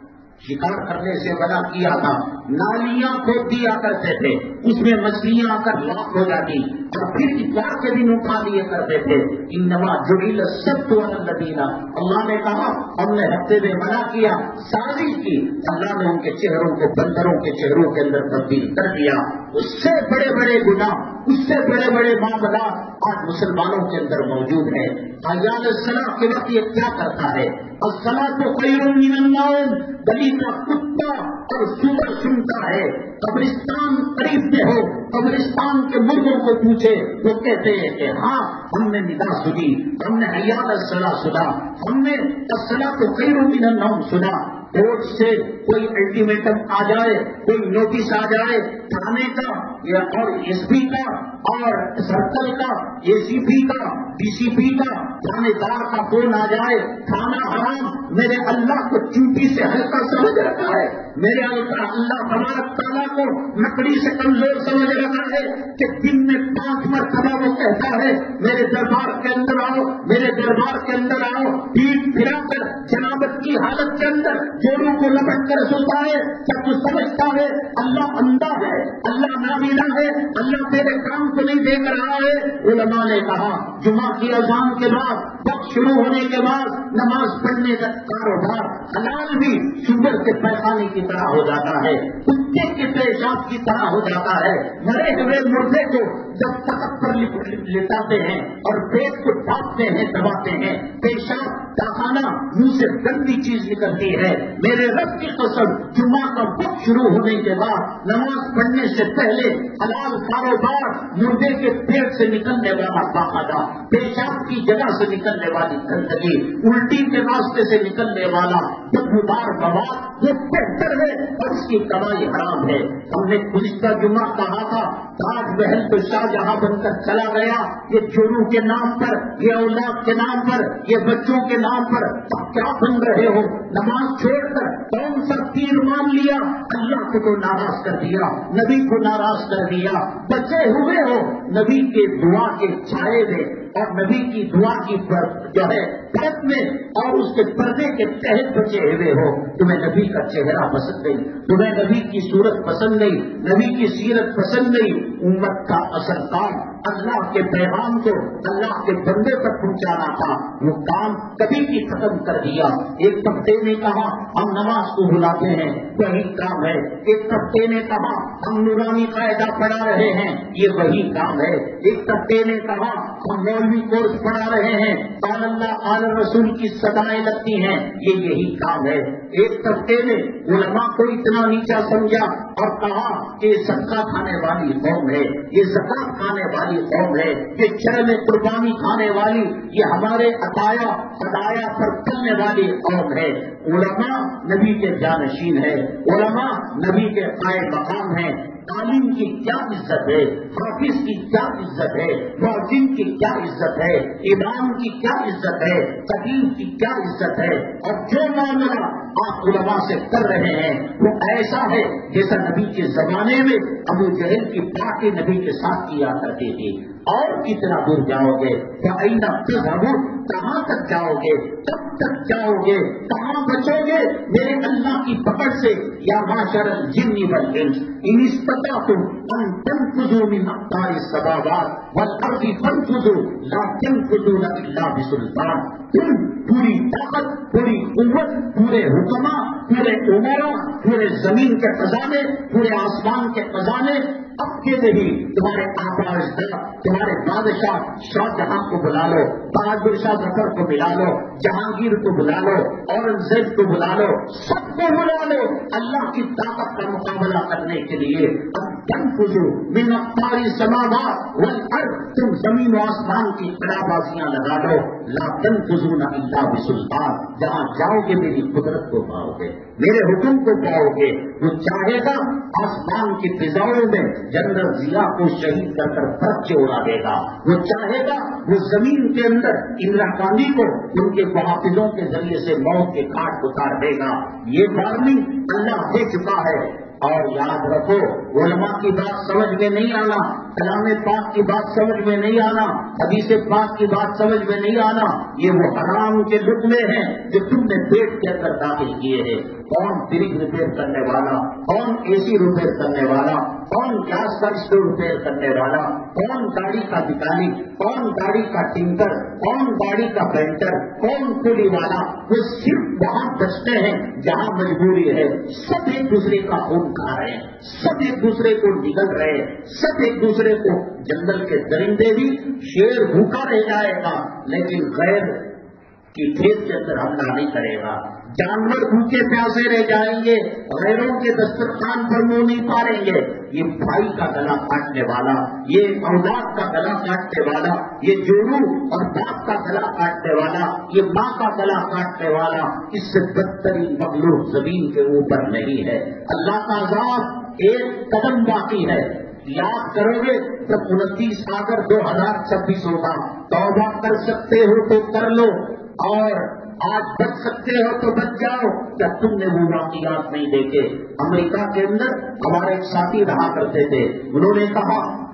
شکار کرنے سے منع کیا تھا، نالیاں کھود دیا کرتے تھے، اس میں مچھلیاں آ کر لاک ہو جاتی، اور پھر اتوار کے دن اٹھا لیے کرتے تھے۔ انما جعل السبت علی الذین، اللہ نے کہا ہم نے ہفتے میں منع کیا، سازش کی، اللہ نے ان کے چہروں کو بندروں کے چہروں کے اندر تبدیل کر دیا۔ اس سے بڑے بڑے گناہ، اس سے بڑے بڑے معاملات آج مسلمانوں کے اندر موجود ہیں۔ ایام الصلاۃ کے وقت یہ کیا کرتا ہے؟ الصلاۃ خیر من النوم، گلی کا کتا اور سور سنتا ہے، قبرستان قریب میں ہو، قبرستان کے مردوں کو پوچھے وہ کہتے ہیں کہ ہاں ہم نے ندا سنی، ہم نے حی علی الصلاۃ سنا، ہم نے الصلاۃ خیر من النوم سنا۔ کورٹ سے کوئی الٹیمیٹم آ جائے، کوئی نوٹس آ جائے تھانے کا یا اور ایس پی کا اور سرکل کا، اے سی پی کا، ڈی سی پی کا، تھانے دار کا فون آ جائے، تھانہ حرام میرے اللہ کو چونٹی سے ہلکا سمجھ رکھا ہے، میرے اللہ تبارک تعالیٰ کو لکڑی سے کمزور سمجھ رکھا ہے کہ دن میں پانچ مرتبہ وہ کہتا ہے میرے دربار کے اندر آؤ، میرے دربار کے اندر آؤ، پیٹ پھرا کر جنابت کی حالت کے اندر जोड़ों को लपट कर सोता है, जब तू समझता है अल्लाह अंधा है, अल्लाह नाबीना है, अल्लाह तेरे काम को नहीं देख रहा है। उलमा ने कहा जुमा की अजान के बाद, वक्त शुरू होने के बाद नमाज पढ़ने का कारोबार हलाल भी शुगर के पैखाने की तरह हो जाता है, कुत्ते के पेशाब की तरह हो जाता है। मरे हुए मुर्दे को जब तखत पर लिटाते हैं और पेट को ढांपते हैं, दबाते हैं, पेशाब पैखाना मुंह से गंदी चीज निकलती है। मेरे रब की कसम, जुम्मा का वक्त शुरू होने के बाद नमाज पढ़ने से पहले हलाल कारोबार, मुर्दे के पेट से निकलने वाला बाकायदा, पेशाब की जगह से निकलने वाली गंदगी, उल्टी के रास्ते से निकलने वाला बदबूदार मवाद, वो बेहतर है और उसकी कमाई हराम है। हमने गुज़िश्ता जुम्मा कहा था ताज महल तो शाहजहां बनकर चला गया, ये जोड़ों के नाम पर, ये औलाद के नाम पर, ये बच्चों के नाम पर अब क्या बन रहे हो? नमाज छोड़कर कौन सा तीर मान लिया? अल्लाह को तो नाराज कर दिया, नबी को नाराज कर दिया, बचे हुए हो नबी के दुआ के छाए में और नबी की दुआ की पर जो है परत में और उसके पर्दे के तहत बचे हुए हो। तुम्हें नबी का चेहरा पसंद नहीं, तुम्हें नबी की सूरत पसंद नहीं, नबी की सीरत पसंद नहीं। उम्मत का असल काम अल्लाह के पैगाम को अल्लाह के बंदे तक पहुंचाना था, वो काम कभी की खत्म कर दिया। एक तबके ने कहा हम नमाज को भुलाते हैं, वही काम है। एक तबके ने कहा हम नूरानी कायदा पढ़ा रहे हैं, ये वही काम है। एक तबके ने कहा हम मौलवी कोर्स पढ़ा रहे हैं, काल अल्लाह काल रसूल की सदाएं लगती हैं, ये यही काम है। एक तबके ने उलमा को इतना नीचा समझा और कहा कि सदका खाने वाली कौम है, ये ज़कात खाने वाली कौम है, ये शर्म कुर्बानी खाने वाली, ये हमारे अताया हदाया पर चलने वाली कौम है। उलमा नबी के जानशीन है, उलमा नबी के कायम मकाम है। तालीम की क्या इज्जत है, हाफिज की क्या इज्जत है, मुअज्जिन की क्या इज्जत है, इमाम की क्या इज्जत है, खतीब की क्या इज्जत है। और जो मामला आप उलमा से कर रहे हैं वो ऐसा है जैसा नबी के जमाने में अबू जहल की पार्टी नबी के साथ किया करती थी। और कितना दूर जाओगे? कहाँ तक जाओगे? कब तक जाओगे? कहाँ बचोगे मेरे अल्लाह की पकड़ से? या माशरल जिन्नी वल इंस इन इस्ततातुम अन तनफुजू मिन अक़तारि समावात वल अर्दि फनफुजू ला तनफुजूना इल्ला बिसुल्तान। तुम पूरी ताकत, पूरी कुव्वत, पूरे हुक्मा, पूरे उमरा, पूरे जमीन के खजाने, पूरे आसमान के खजाने अकेले ही तुम्हारे आकाश तुम्हारे बादशाह शाहजहां को बुला लो, बहादुर शाह जफर को बुला लो, जहांगीर को बुला लो, औरंगजेब को बुला लो, सबको बुला लो अल्लाह की ताकत का मुकाबला करने के लिए। अब तनफुजू मिन अक़तारि समावात वल अर्द, तुम जमीन और आसमान की कलाबाजियां लगा लो, ला तनफुजूना इल्ला बिसुल्तान। जहां जाओगे मेरी कुदरत को पाओगे, मेरे हुक्म को पाओगे। वो चाहेगा आसमान की फिजाओं में जनरल जिया को शहीद कर कर बर्फ से उड़ा देगा, वो चाहेगा वो जमीन के अंदर इंदिरा गांधी को उनके मुहाफिजों के जरिए से मौत के घाट उतार देगा। ये वार्निंग अल्लाह दे चुका है। और याद रखो, उलमा की बात समझ में नहीं आना, कलाम पाक की बात समझ में नहीं आना, हदीस पाक की बात समझ में नहीं आना, ये वो हराम के लुत्मे हैं जो तुमने पेट के अंदर दाखिल किए हैं। कौन फ्रिज रिपेयर करने वाला, कौन एसी रिपेयर करने वाला, कौन गैस का स्टोव रिपेयर करने वाला, कौन गाड़ी का मैकेनिक, कौन गाड़ी का टिंकर, कौन गाड़ी का पेंटर, कौन कुली वाला, वो सिर्फ वहाँ बचते हैं जहाँ मजबूरी है। सब एक दूसरे का खून खा रहे हैं, सब एक दूसरे को निगल रहे हैं, सब एक दूसरे को। जंगल के दरिंदे भी, शेर भूखा रह जाएगा लेकिन गैर की खेत के अंदर हमला नहीं करेगा। जानवर भूखे प्यासे रह जाएंगे, गैरों के दस्तरखान पर मुंह नहीं पारेंगे। ये भाई का गला काटने वाला, ये औलाद का गला काटने वाला, ये जोड़ू और बाप का गला काटने वाला, ये माँ का गला काटने वाला, इससे बदतरीन मखलूक जमीन के ऊपर नहीं है। अल्लाह का अज़ाब एक कदम बाकी है। याद करोगे जब उनतीस अगर दो हजार छब्बीस होगा, तौबा कर सकते हो तो कर लो और आज बच सकते हो तो बच जाओ। क्या तुमने वो वाक़ियात नहीं देखे? अमेरिका के अंदर हमारे एक साथी रहा करते थे, उन्होंने कहा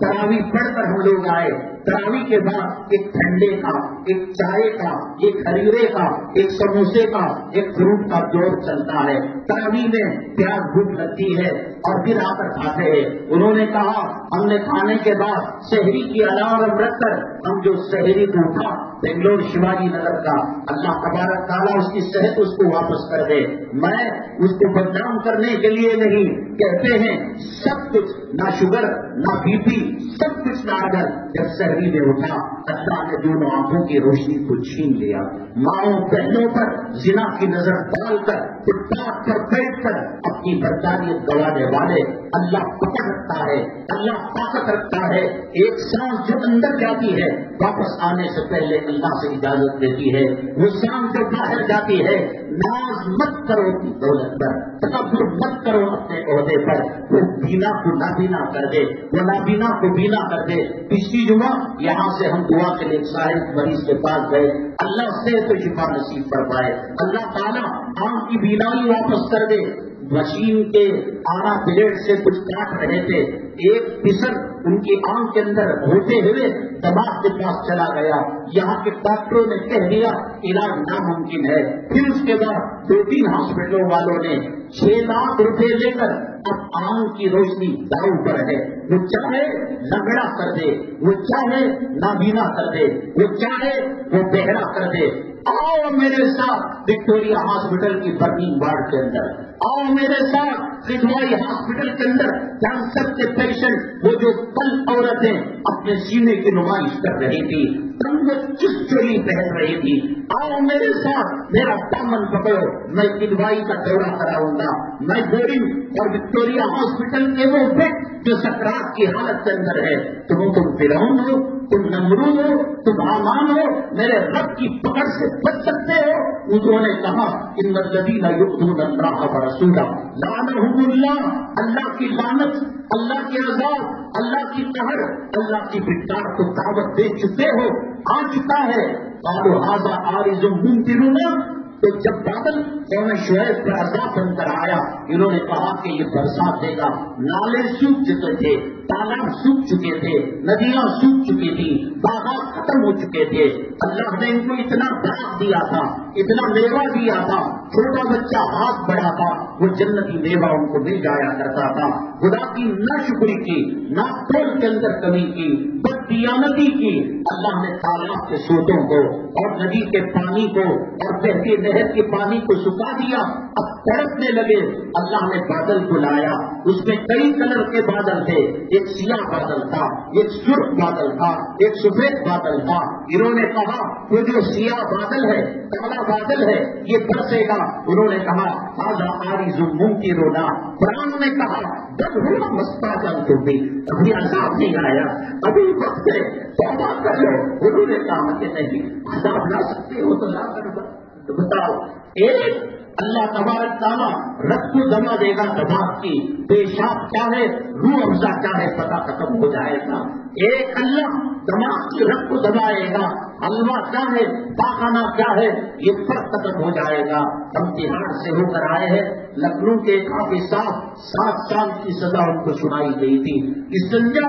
تراوی پڑھ کر ہم لوگ آئے. تراوی کے بعد ایک ٹھنڈے کا، ایک چائے کا، ایک کھجورے کا، ایک سموسے کا، ایک فروٹ کا دور چلتا ہے. تراوی میں پیاز بھوک لگتی ہے اور پھر آ کر کھاتے ہیں. انہوں نے کہا ہم نے کھانے کے بعد شہری کی الارم رکھ کر ہم جو شہری کو اٹھا بنگلور شیواجی نگر کا، اللہ تبارک تعالیٰ اس کی صحت اس کو واپس کر دے. میں اس کو بدنام کرنے کے لیے نہیں، کہتے ہیں سب کچھ، نہ شوگر نہ بی پی، سب کچھ نارمل. جب شہری میں اٹھا اللہ نے دونوں آنکھوں کی روشنی کو چھین لیا. ماؤں بہنوں پر زنا کی نظر ڈال کر فٹ پاتھ پر بیٹھ کر اپنی برطانیت گوانے والے اللہ پکڑ رکھتا ہے، اللہ طاقت رکھتا ہے. ایک سانس جو اندر جاتی ہے واپس آنے سے پہلے اللہ سے اجازت دیتی ہے. وہ سانس جو باہر جاتی ہے، ناز مت کرو اپنی دولت پر، تکبر مت کرو اپنے عہدے پر. وہ بینا کو نابینا کر دے، وہ نابینا کو بینا کر دے. پچھلی جمعہ یہاں سے ہم دعا کے لیے صاحب مریض کے پاس گئے. اللہ سے تو شفا نصیب فرمائے. اللہ تعالیٰ آنکھ کی بینائی واپس کر دے. مشین کے آنا پلیٹ سے کچھ کاٹ رہے تھے، ایک پسر ان کی آنکھ کے اندر ہوتے ہوئے دماغ کے پاس چلا گیا. یہاں کے ڈاکٹروں نے کہہ دیا علاج ناممکن ہے. پھر اس کے بعد دو تین ہاسپٹلوں والوں نے چھ لاکھ روپے لے کر اب آنکھ کی روشنی داؤ پر ہے. وہ چاہے لنگڑا کر دے، وہ چاہے نابینا کر دے، وہ چاہے وہ بہرا کر دے. آؤ میرے ساتھ وکٹوریا ہاسپٹل کی برننگ وارڈ کے اندر، آؤ میرے ساتھ رضوائی ہاسپٹل کے اندر کینسر کے پیشنٹ، وہ جو کل عورتیں اپنے سینے کی نمائش کر رہی تھی، تنگ چس چولی پہن رہی تھی، آؤ میرے ساتھ، میرا دامن پکڑو، میں دلوائی کا دورہ کراؤں گا. میں بورنگ اور وکٹوریا ہاسپٹل کے وہ بیڈ جو سکرات کی حالت کے اندر ہے، تم تم فرعون ہو، تم نمرود ہو، تم حامان ہو، میرے رب کی پکڑ سے بچ سکتے ہو. انہوں نے کہا ان الذین یؤذون اللہ ورسولہ لعنہم اللہ، اللہ کی لعنت، اللہ کے عذاب، اللہ کی قہر، اللہ کی پھٹکار کو دعوت دے چکے ہو، آ چکا ہے. قالوا ھذا عارض ممطرنا، تو جب بادل قوم شعیب پر عذاب بن کر آیا، انہوں نے کہا کہ یہ برسات دے گا. نالے سوکھ چکے تھے، تالاب سوکھ چکے تھے، ندیاں سوکھ چکی تھی، باغات ختم ہو چکے تھے. اللہ نے ان کو اتنا باغ دیا تھا، اتنا میوہ دیا تھا، چھوٹا بچہ ہاتھ بڑا تھا، وہ جنتی میوہ ان کو مل جایا کرتا تھا. خدا کی نہ شکری کی، نہ تول کے اندر کمی کی، بد دیانتی کی. اللہ نے تالاب کے سوتوں کو اور ندی کے پانی کو اور بہتی نہر کے پانی کو سکھا دیا. اب تڑپنے لگے. اللہ نے بادل کو لایا، اس میں کئی کلر کے بادل تھے. ایک سیاہ بادل تھا، ایک سرخ بادل تھا، ایک سفید بادل تھا. انہوں نے کہا وہ جو سیاہ بادل ہے، کالا بادل ہے، یہ برسے گا. انہوں نے کہا ھذا عارض ممطرنا. قرآن نے کہا جب ہوا مستعجل تو بھی ابھی عذاب نہیں آیا، ابھی وقت ہے، توبہ کر لو. انہوں نے کہا کہ نہیں، عذاب لا سکتے ہو تو لا کر بتاؤ. ایک اللہ تبارک تعالیٰ رب کو دما دے گا دماغ کی، پیشاب کیا ہے، روح افزا کیا ہے، پتہ ختم ہو جائے گا. ایک اللہ دماغ کی رب کو دبائے گا، حلوہ کیا ہے، پاخانہ کیا ہے، یہ فرق ختم ہو جائے گا. ہم بہار سے ہو کر آئے ہیں. لکھنؤ کے کافی صاحب سات سال کی سزا ان کو سنائی گئی تھی. استنجا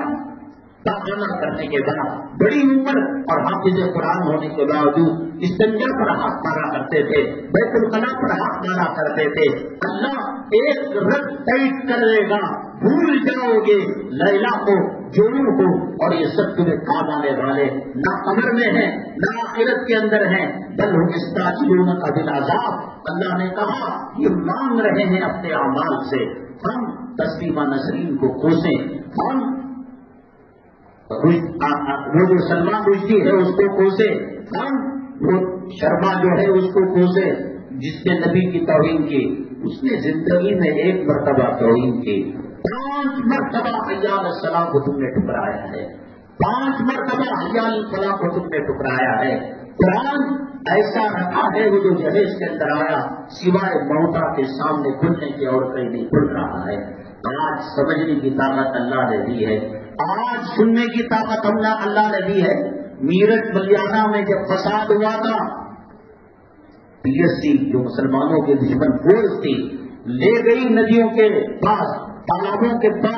پاخانہ کرنے کے بعد بڑی عمر اور حافظ قرآن ہونے کے باوجود استنجا پر ہاتھ مارا کرتے تھے، بیت الخلا پر ہاتھ مارا کرتے تھے. اللہ ایک رد ٹائٹ کر دے گا، بھول جاؤ گے لیلا کو، جنون کو، اور یہ سب تمہیں کام آنے والے نہ قبر میں ہیں نہ آخرت کے اندر ہیں. بل ہم استعجلون بالعذاب. اللہ نے کہا یہ مانگ رہے ہیں اپنے اعمال سے. ہم تسلیمہ نسرین کو کوسیں، ہم وہ جو سلمان رشدی ہے اس کو کوسے، ہم وہ شرما جو ہے اس کو کوسے جس نے نبی کی توہین کی. اس نے زندگی میں ایک مرتبہ توہین کی، پانچ مرتبہ حی علی الصلاۃ کو تم نے ٹکرایا ہے، پانچ مرتبہ حی علی الفلاح کو تم نے ٹکرایا ہے. قرآن ایسا رکھا ہے وہ جو جہیز کے اندر آیا سوائے موتا کے سامنے کھلنے کے اور کہیں نہیں کھل رہا ہے. آج سمجھنے کی طاقت اللہ نے دی ہے، آج سننے کی طاقت اللہ نے دی ہے. میرٹھ ملیانہ میں جب فساد ہوا تھا، پی ایس سی جو مسلمانوں کے دشمن فورس تھی لے گئی ندیوں کے پاس، تالابوں کے پاس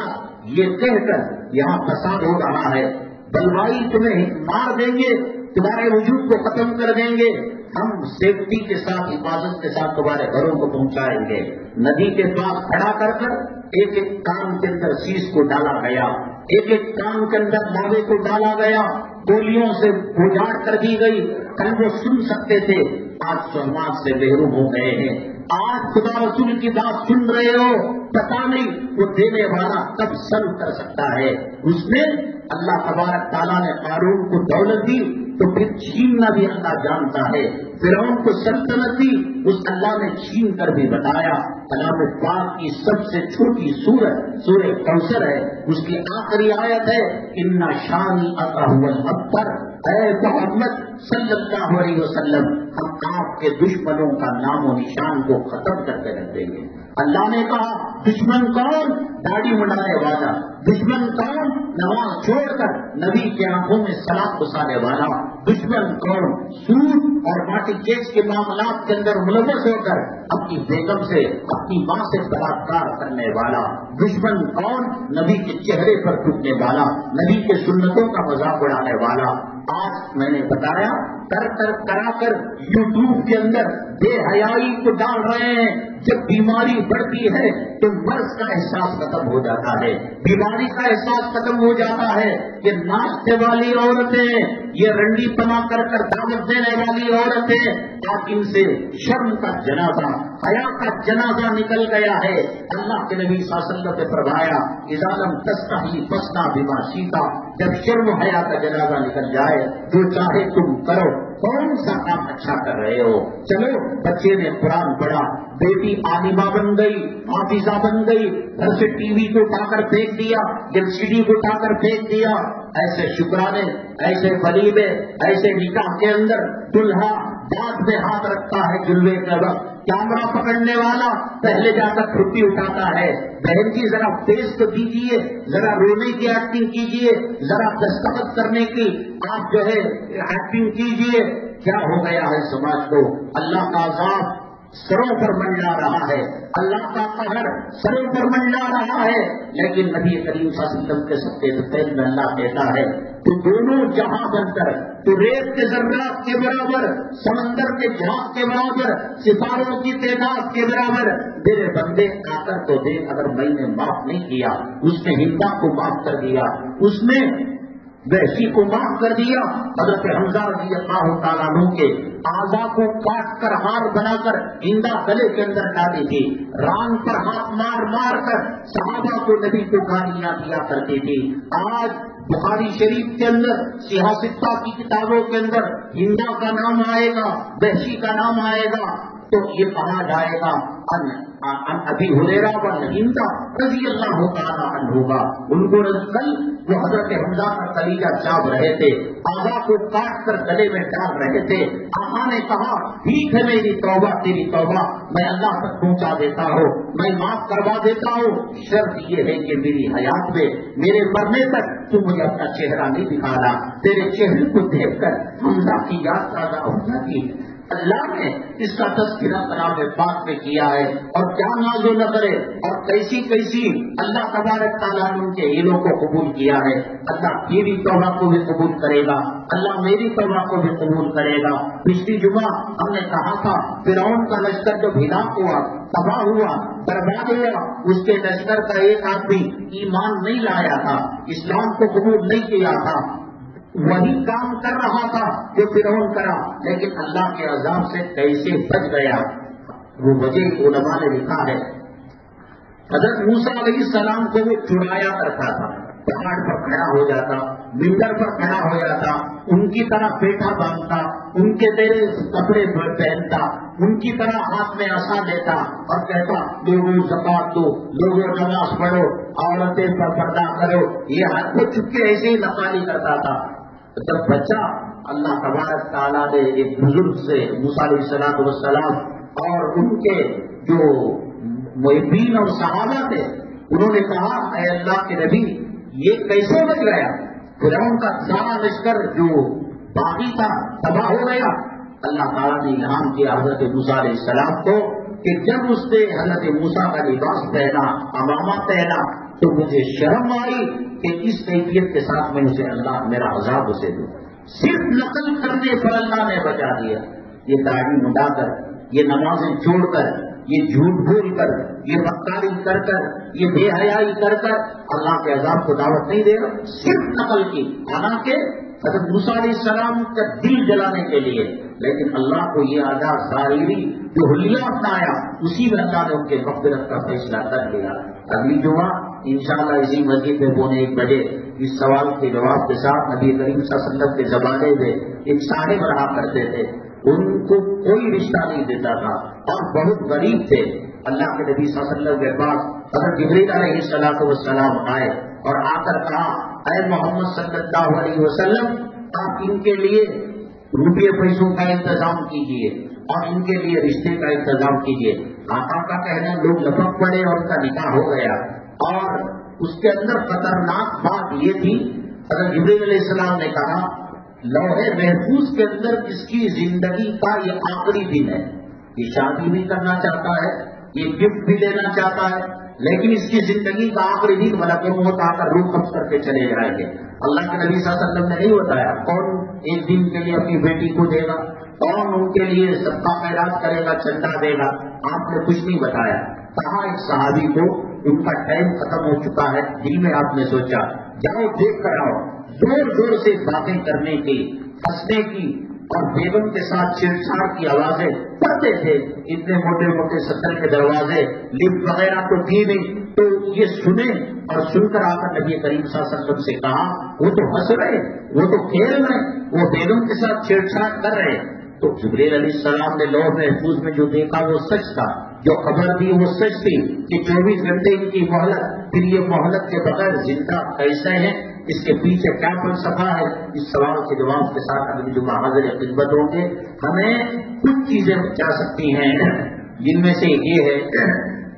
یہ کہہ کر یہاں فساد ہو رہا ہے، بلوائی تمہیں مار دیں گے، تمہارے وجود کو ختم کر دیں گے، ہم سیفٹی کے ساتھ حفاظت کے ساتھ تمہارے گھروں کو پہنچائیں گے۔ ندی کے پاس کھڑا کر کر ایک ایک کان کے اندر شیش کو ڈالا گیا، ایک ایک کان کے اندر لاوے کو ڈالا گیا، گولیوں سے اجاڑ کر دی گئی، کل وہ سن سکتے تھے، آج سماج سے محروم ہو گئے ہیں۔ آج خدا رسول کی بات سن رہے ہو، پتا نہیں وہ دینے والا کب سلب کر سکتا ہے۔ اس نے اللہ تبارک تعالیٰ نے قارون کو دولت دی تو پھر چھیننا بھی اللہ جانتا ہے، فرعون کو سلطنت دی، اس اللہ نے چھین کر بھی بتایا۔ کلام پاک کی سب سے چھوٹی سورت سورہ کوثر ہے، اس کی آخری آیت ہے اِنَّ شَانِئَكَ هُوَ الْأَبْتَرُ، اے محمد صلی اللہ علیہ وسلم، ہم آپ کے دشمنوں کا نام و نشان کو ختم کر کے رکھ دیں گے۔ اللہ نے کہا دشمن کون؟ داڑھی منڈانے والا، دشمن کون؟ نماز چھوڑ کر نبی کے آنکھوں میں سلام گھسانے والا، دشمن کون؟ سود اور ماٹی کیس کے معاملات کے اندر ملوث ہو کر اپنی بیگم سے اپنی ماں سے بلاత్కాر کرنے والا، دشمن کون؟ نبی کے چہرے پر تھوکنے والا، نبی کے سنتوں کا مذاق اڑانے والا۔ آج میں نے بتایا کر کر کرا کر یوٹیوب کے اندر بے حیائی کو ڈال رہے ہیں۔ جب بیماری بڑھتی ہے تو مرض کا احساس ختم ہو جاتا ہے، بیماری کا احساس ختم ہو جاتا ہے۔ یہ ناچنے والی عورتیں، یہ رنڈی پنا کر کر دعوت دینے والی عورتیں، آج ان سے شرم کا جنازہ، حیا کا جنازہ نکل گیا ہے۔ اللہ کے نبی صلی اللہ علیہ وسلم نے فرمایا اذا لم تستحی فاصنع بما شئت، جب شرم و حیا کا جنازہ نکل جائے جو چاہے تم کرو۔ کون سا کام اچھا کر رہے ہو؟ چلو بچے نے قرآن پڑھا، بیٹی عالمہ بن گئی، حافظہ بن گئی، گھر سے ٹی وی کو اٹھا کر پھینک دیا، ایل سی ڈی کو اٹھا کر پھینک دیا۔ ایسے شکرانے، ایسے ولیمے، ایسے نکاح کے اندر دلہا دانت میں ہاتھ رکھتا ہے جلوے کے وقت، کیمرہ پکڑنے والا پہلے جا کر چھٹی اٹھاتا ہے۔ بہن جی ذرا فیس تو دیجیے، ذرا رونے کی ایکٹنگ کیجیے، ذرا دستخط کرنے کی آپ جو ہے ایکٹنگ کیجیے۔ کیا ہو گیا ہے سماج کو؟ اللہ کا عذاب سروں پر منڈلا رہا ہے، اللہ کا قہر سروں پر منڈلا رہا ہے، لیکن نبی کریم صلی اللہ علیہ وسلم کے سب سے پہلے میں اللہ کہتا ہے تو دونوں جہاں بن کر، تو ریت کے ذرات کے برابر، سمندر کے جھاگ کے برابر، ستاروں کی تعداد کے برابر، میرے بندے آ کر تو دیکھ، اگر میں نے معاف نہیں کیا، اس نے ہندا کو معاف کر دیا، اس نے وحشی کو معاف کر دیا، حضرت حمزہ رضی اللہ تعالیٰ عنہ کے اعضاء کو کاٹ کر ہار بنا کر ہندا گلے کے اندر ڈالی تھی، ران پر ہاتھ مار مار کر صحابہ کو نبی کو گالیاں دیا کرتی تھی۔ آج بخاری شریف کے اندر سیاستہ کی کتابوں کے اندر ہندا کا نام آئے گا، وحشی کا نام آئے گا، تو یہ کہا جائے گا ان ابھی ہریرہ و ہندا رضی اللہ تعالیٰ عنہ ہوگا، ان کو کل وہ حضرت حمزہ کا کلیجہ چاپ رہے تھے، اعضاء کو کاٹ کر گلے میں ڈال رہے تھے۔ آقا نے کہا ٹھیک ہے میری توبہ تیری توبہ، میں اللہ تک پہنچا دیتا ہوں، میں معاف کروا دیتا ہوں، شرط یہ ہے کہ میری حیات میں میرے مرنے تک تو مجھے اپنا چہرہ نہیں دکھانا، تیرے چہرے کو دیکھ کر حمزہ کی یاد تازہ ہو جاتی۔ اللہ نے اس کا تذکرہ کلام پاک میں کیا ہے، اور کیا ناز و نظرے اور کیسی کیسی اللہ تبارک تعالیٰ نے ان کے ہیلوں کو قبول کیا ہے۔ اللہ میری توبہ کو بھی قبول کرے گا، اللہ میری توبہ کو بھی قبول کرے گا۔ پچھلی جمعہ ہم نے کہا تھا فرعون کا لشکر جو ہلاک ہوا، تباہ ہوا، برباد ہوا، اس کے لشکر کا ایک آدمی ایمان نہیں لایا تھا، اسلام کو قبول نہیں کیا تھا، وہی کام کر رہا تھا جو فرعون کرا، لیکن اللہ کے عذاب سے کیسے بچ گیا؟ وہ وجہ علماء نے لکھا ہے، حضرت موسیٰ علیہ السلام کو وہ چڑایا کرتا تھا، پہاڑ پر کھڑا ہو جاتا، ممبر پر کھڑا ہو جاتا، ان کی طرح پیٹھا باندھتا، ان کے تیرے کپڑے پہنتا، ان کی طرح ہاتھ میں عصا لیتا اور کہتا لوگوں زکات دو، لوگوں نماز پڑھو، عورتیں پر پردہ کرو، یہ ہاتھ کو چپ کے ایسے ہی نقالی کرتا تھا۔ جب بچہ اللہ تبارک تعالیٰ نے ایک بزرگ سے موسیٰ علیہ السلام والسلام اور ان کے جو محبین اور صحابہ تھے، انہوں نے کہا اے اللہ کے نبی یہ کیسے بچ گیا؟ فرعون کا سارا لشکر جو باقی تھا تباہ ہو گیا۔ اللہ تعالیٰ نے الہام کیا حضرت موسیٰ علیہ السلام کو کہ جب اس نے حضرت موسیٰ کا لباس پہنا، امامہ پہنا، تو مجھے شرم آئی کہ اس کیفیت کے ساتھ میں اسے اللہ میرا عذاب اسے دوں. صرف نقل کرنے پر اللہ نے بچا دیا. یہ داڑھی مڈا کر، یہ نمازیں چھوڑ کر، یہ جھوٹ بول کر، یہ بدکاری کر کر، یہ بے حیائی کر کر اللہ کے عذاب کو دعوت نہیں دے رہا، صرف نقل کی. حالانکہ حضرت موسیٰ علیہ السلام کا دل جلانے کے لیے، لیکن اللہ کو یہ آزاد ظاہری جو حلیہ اپنایا اسی میں اللہ نے ان کے مغفرت کا فیصلہ کر دیا. اگلی جمعہ انشاءاللہ اسی مسجد میں پونے ایک بجے اس سوال کے جواب کے ساتھ نبی کریم صلی اللہ علیہ وسلم کے زمانے میں ایک صاحب رہا کرتے تھے. ان کو کوئی رشتہ نہیں دیتا تھا اور بہت غریب تھے. اللہ کے نبی صلی اللہ علیہ وسلم کے پاس حضرت جبریل علیہ الصلوۃ والسلام آئے اور آ کر کہا، اے محمد صلی اللہ علیہ وسلم، آپ ان کے لیے روپے پیسوں کا انتظام کیجیے اور ان کے لیے رشتے کا انتظام کیجیے. آقا کا کہنا لوگ لپک پڑے اور ان کا نکاح ہو گیا. اور اس کے اندر خطرناک بات یہ تھی، حضرت جبریل علیہ السلام نے کہا لوحے محفوظ کے اندر اس کی زندگی کا یہ آخری دن ہے. یہ شادی بھی کرنا چاہتا ہے، یہ گفٹ بھی لینا چاہتا ہے، لیکن اس کی زندگی کا آخری دن ملک موت آ کر روح قبض کر کے چلے جائیں گے. اللہ کے نبی صلی اللہ علیہ وسلم نے نہیں بتایا کون ایک دن کے لیے اپنی بیٹی کو دے گا، کون ان کے لیے صدقہ خیرات کرے گا، چندہ دے گا. آپ نے کچھ نہیں بتایا. کہا ایک صحابی کو ان کا ٹائم ختم ہو چکا ہے. دل میں آپ نے سوچا جاؤ دیکھ کر آؤ. زور زور سے باتیں کرنے کی، ہنسنے کی اور بیگم کے ساتھ چھیڑ چھاڑ کی آوازیں پڑتے تھے. اتنے موٹے موٹے ستر کے دروازے، لفٹ وغیرہ تو تھی نہیں. تو یہ سنے اور سن کر آ کر نبی کریم صلی اللہ علیہ وسلم سے کہا وہ تو ہنس رہے، وہ تو کھیل رہے، وہ بیگم کے ساتھ چھیڑ چھاڑ کر رہے. تو جبریل علیہ السلام نے لوح محفوظ میں جو دیکھا وہ سچ تھا، جو خبر دی وہ سچ تھی کہ چوبیس گھنٹے ان کی مہلت. پھر یہ مہلت کے بغیر زندہ کیسے ہیں، اس کے پیچھے کیا فلسفہ ہے، اس سوال کے جواب کے ساتھ اگلی جمعہ حاضر خدمت ہوں گے. ہمیں کچھ چیزیں جا سکتی ہیں جن میں سے یہ ہے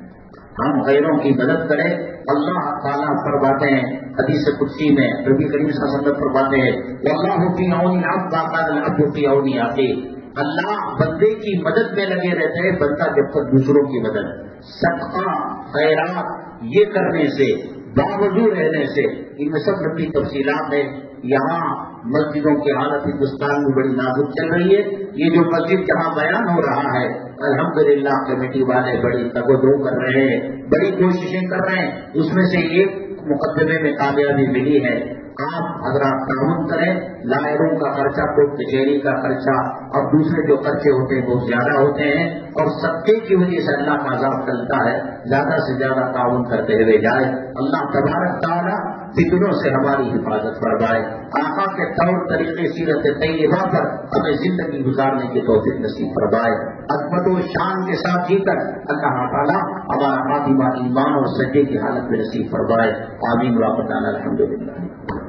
ہم غیروں کی مدد کریں. اللہ تعالیٰ فرماتے ہیں حدیث قدسی میں، نبی کریم صلی اللہ علیہ وسلم فرماتے ہیں واللہ فی عون العبد ما کان العبد فی عون اخیہ. اللہ بندے کی مدد میں لگے رہتے ہیں بندہ جب تک دوسروں کی مدد. صدقہ خیرات یہ کرنے سے، باوضو رہنے سے، ان میں سب لمبی تفصیلات ہیں. یہاں مسجدوں کی حالت ہندوستان میں بڑی نازک چل رہی ہے. یہ جو مسجد جہاں بیان ہو رہا ہے الحمدللہ کمیٹی والے بڑی تگ و دو کر رہے ہیں، بڑی کوششیں کر رہے ہیں. اس میں سے ایک مقدمے میں کامیابی ملی ہے. آپ حضرات تعاون کریں. لائروں کا خرچہ، کوٹ کچہری کا خرچہ اور دوسرے جو خرچے ہوتے ہیں بہت زیادہ ہوتے ہیں اور صدقے کی وجہ سے اللہ کا عذاب چلتا ہے. زیادہ سے زیادہ تعاون کرتے ہوئے جائے. اللہ تبارک تعالیٰ فتنوں سے ہماری حفاظت فرمائے. آقا کے طور طریقے سیرت طیبہ پر ہمیں زندگی گزارنے کی توفیق نصیب فرمائے. عظمت و شان کے ساتھ جی کر اللہ تعالیٰ ہمارا خاتمہ ایمان اور سجدے کی حالت میں نصیب فرمائے. آمین. واقعہ الحمدللہ.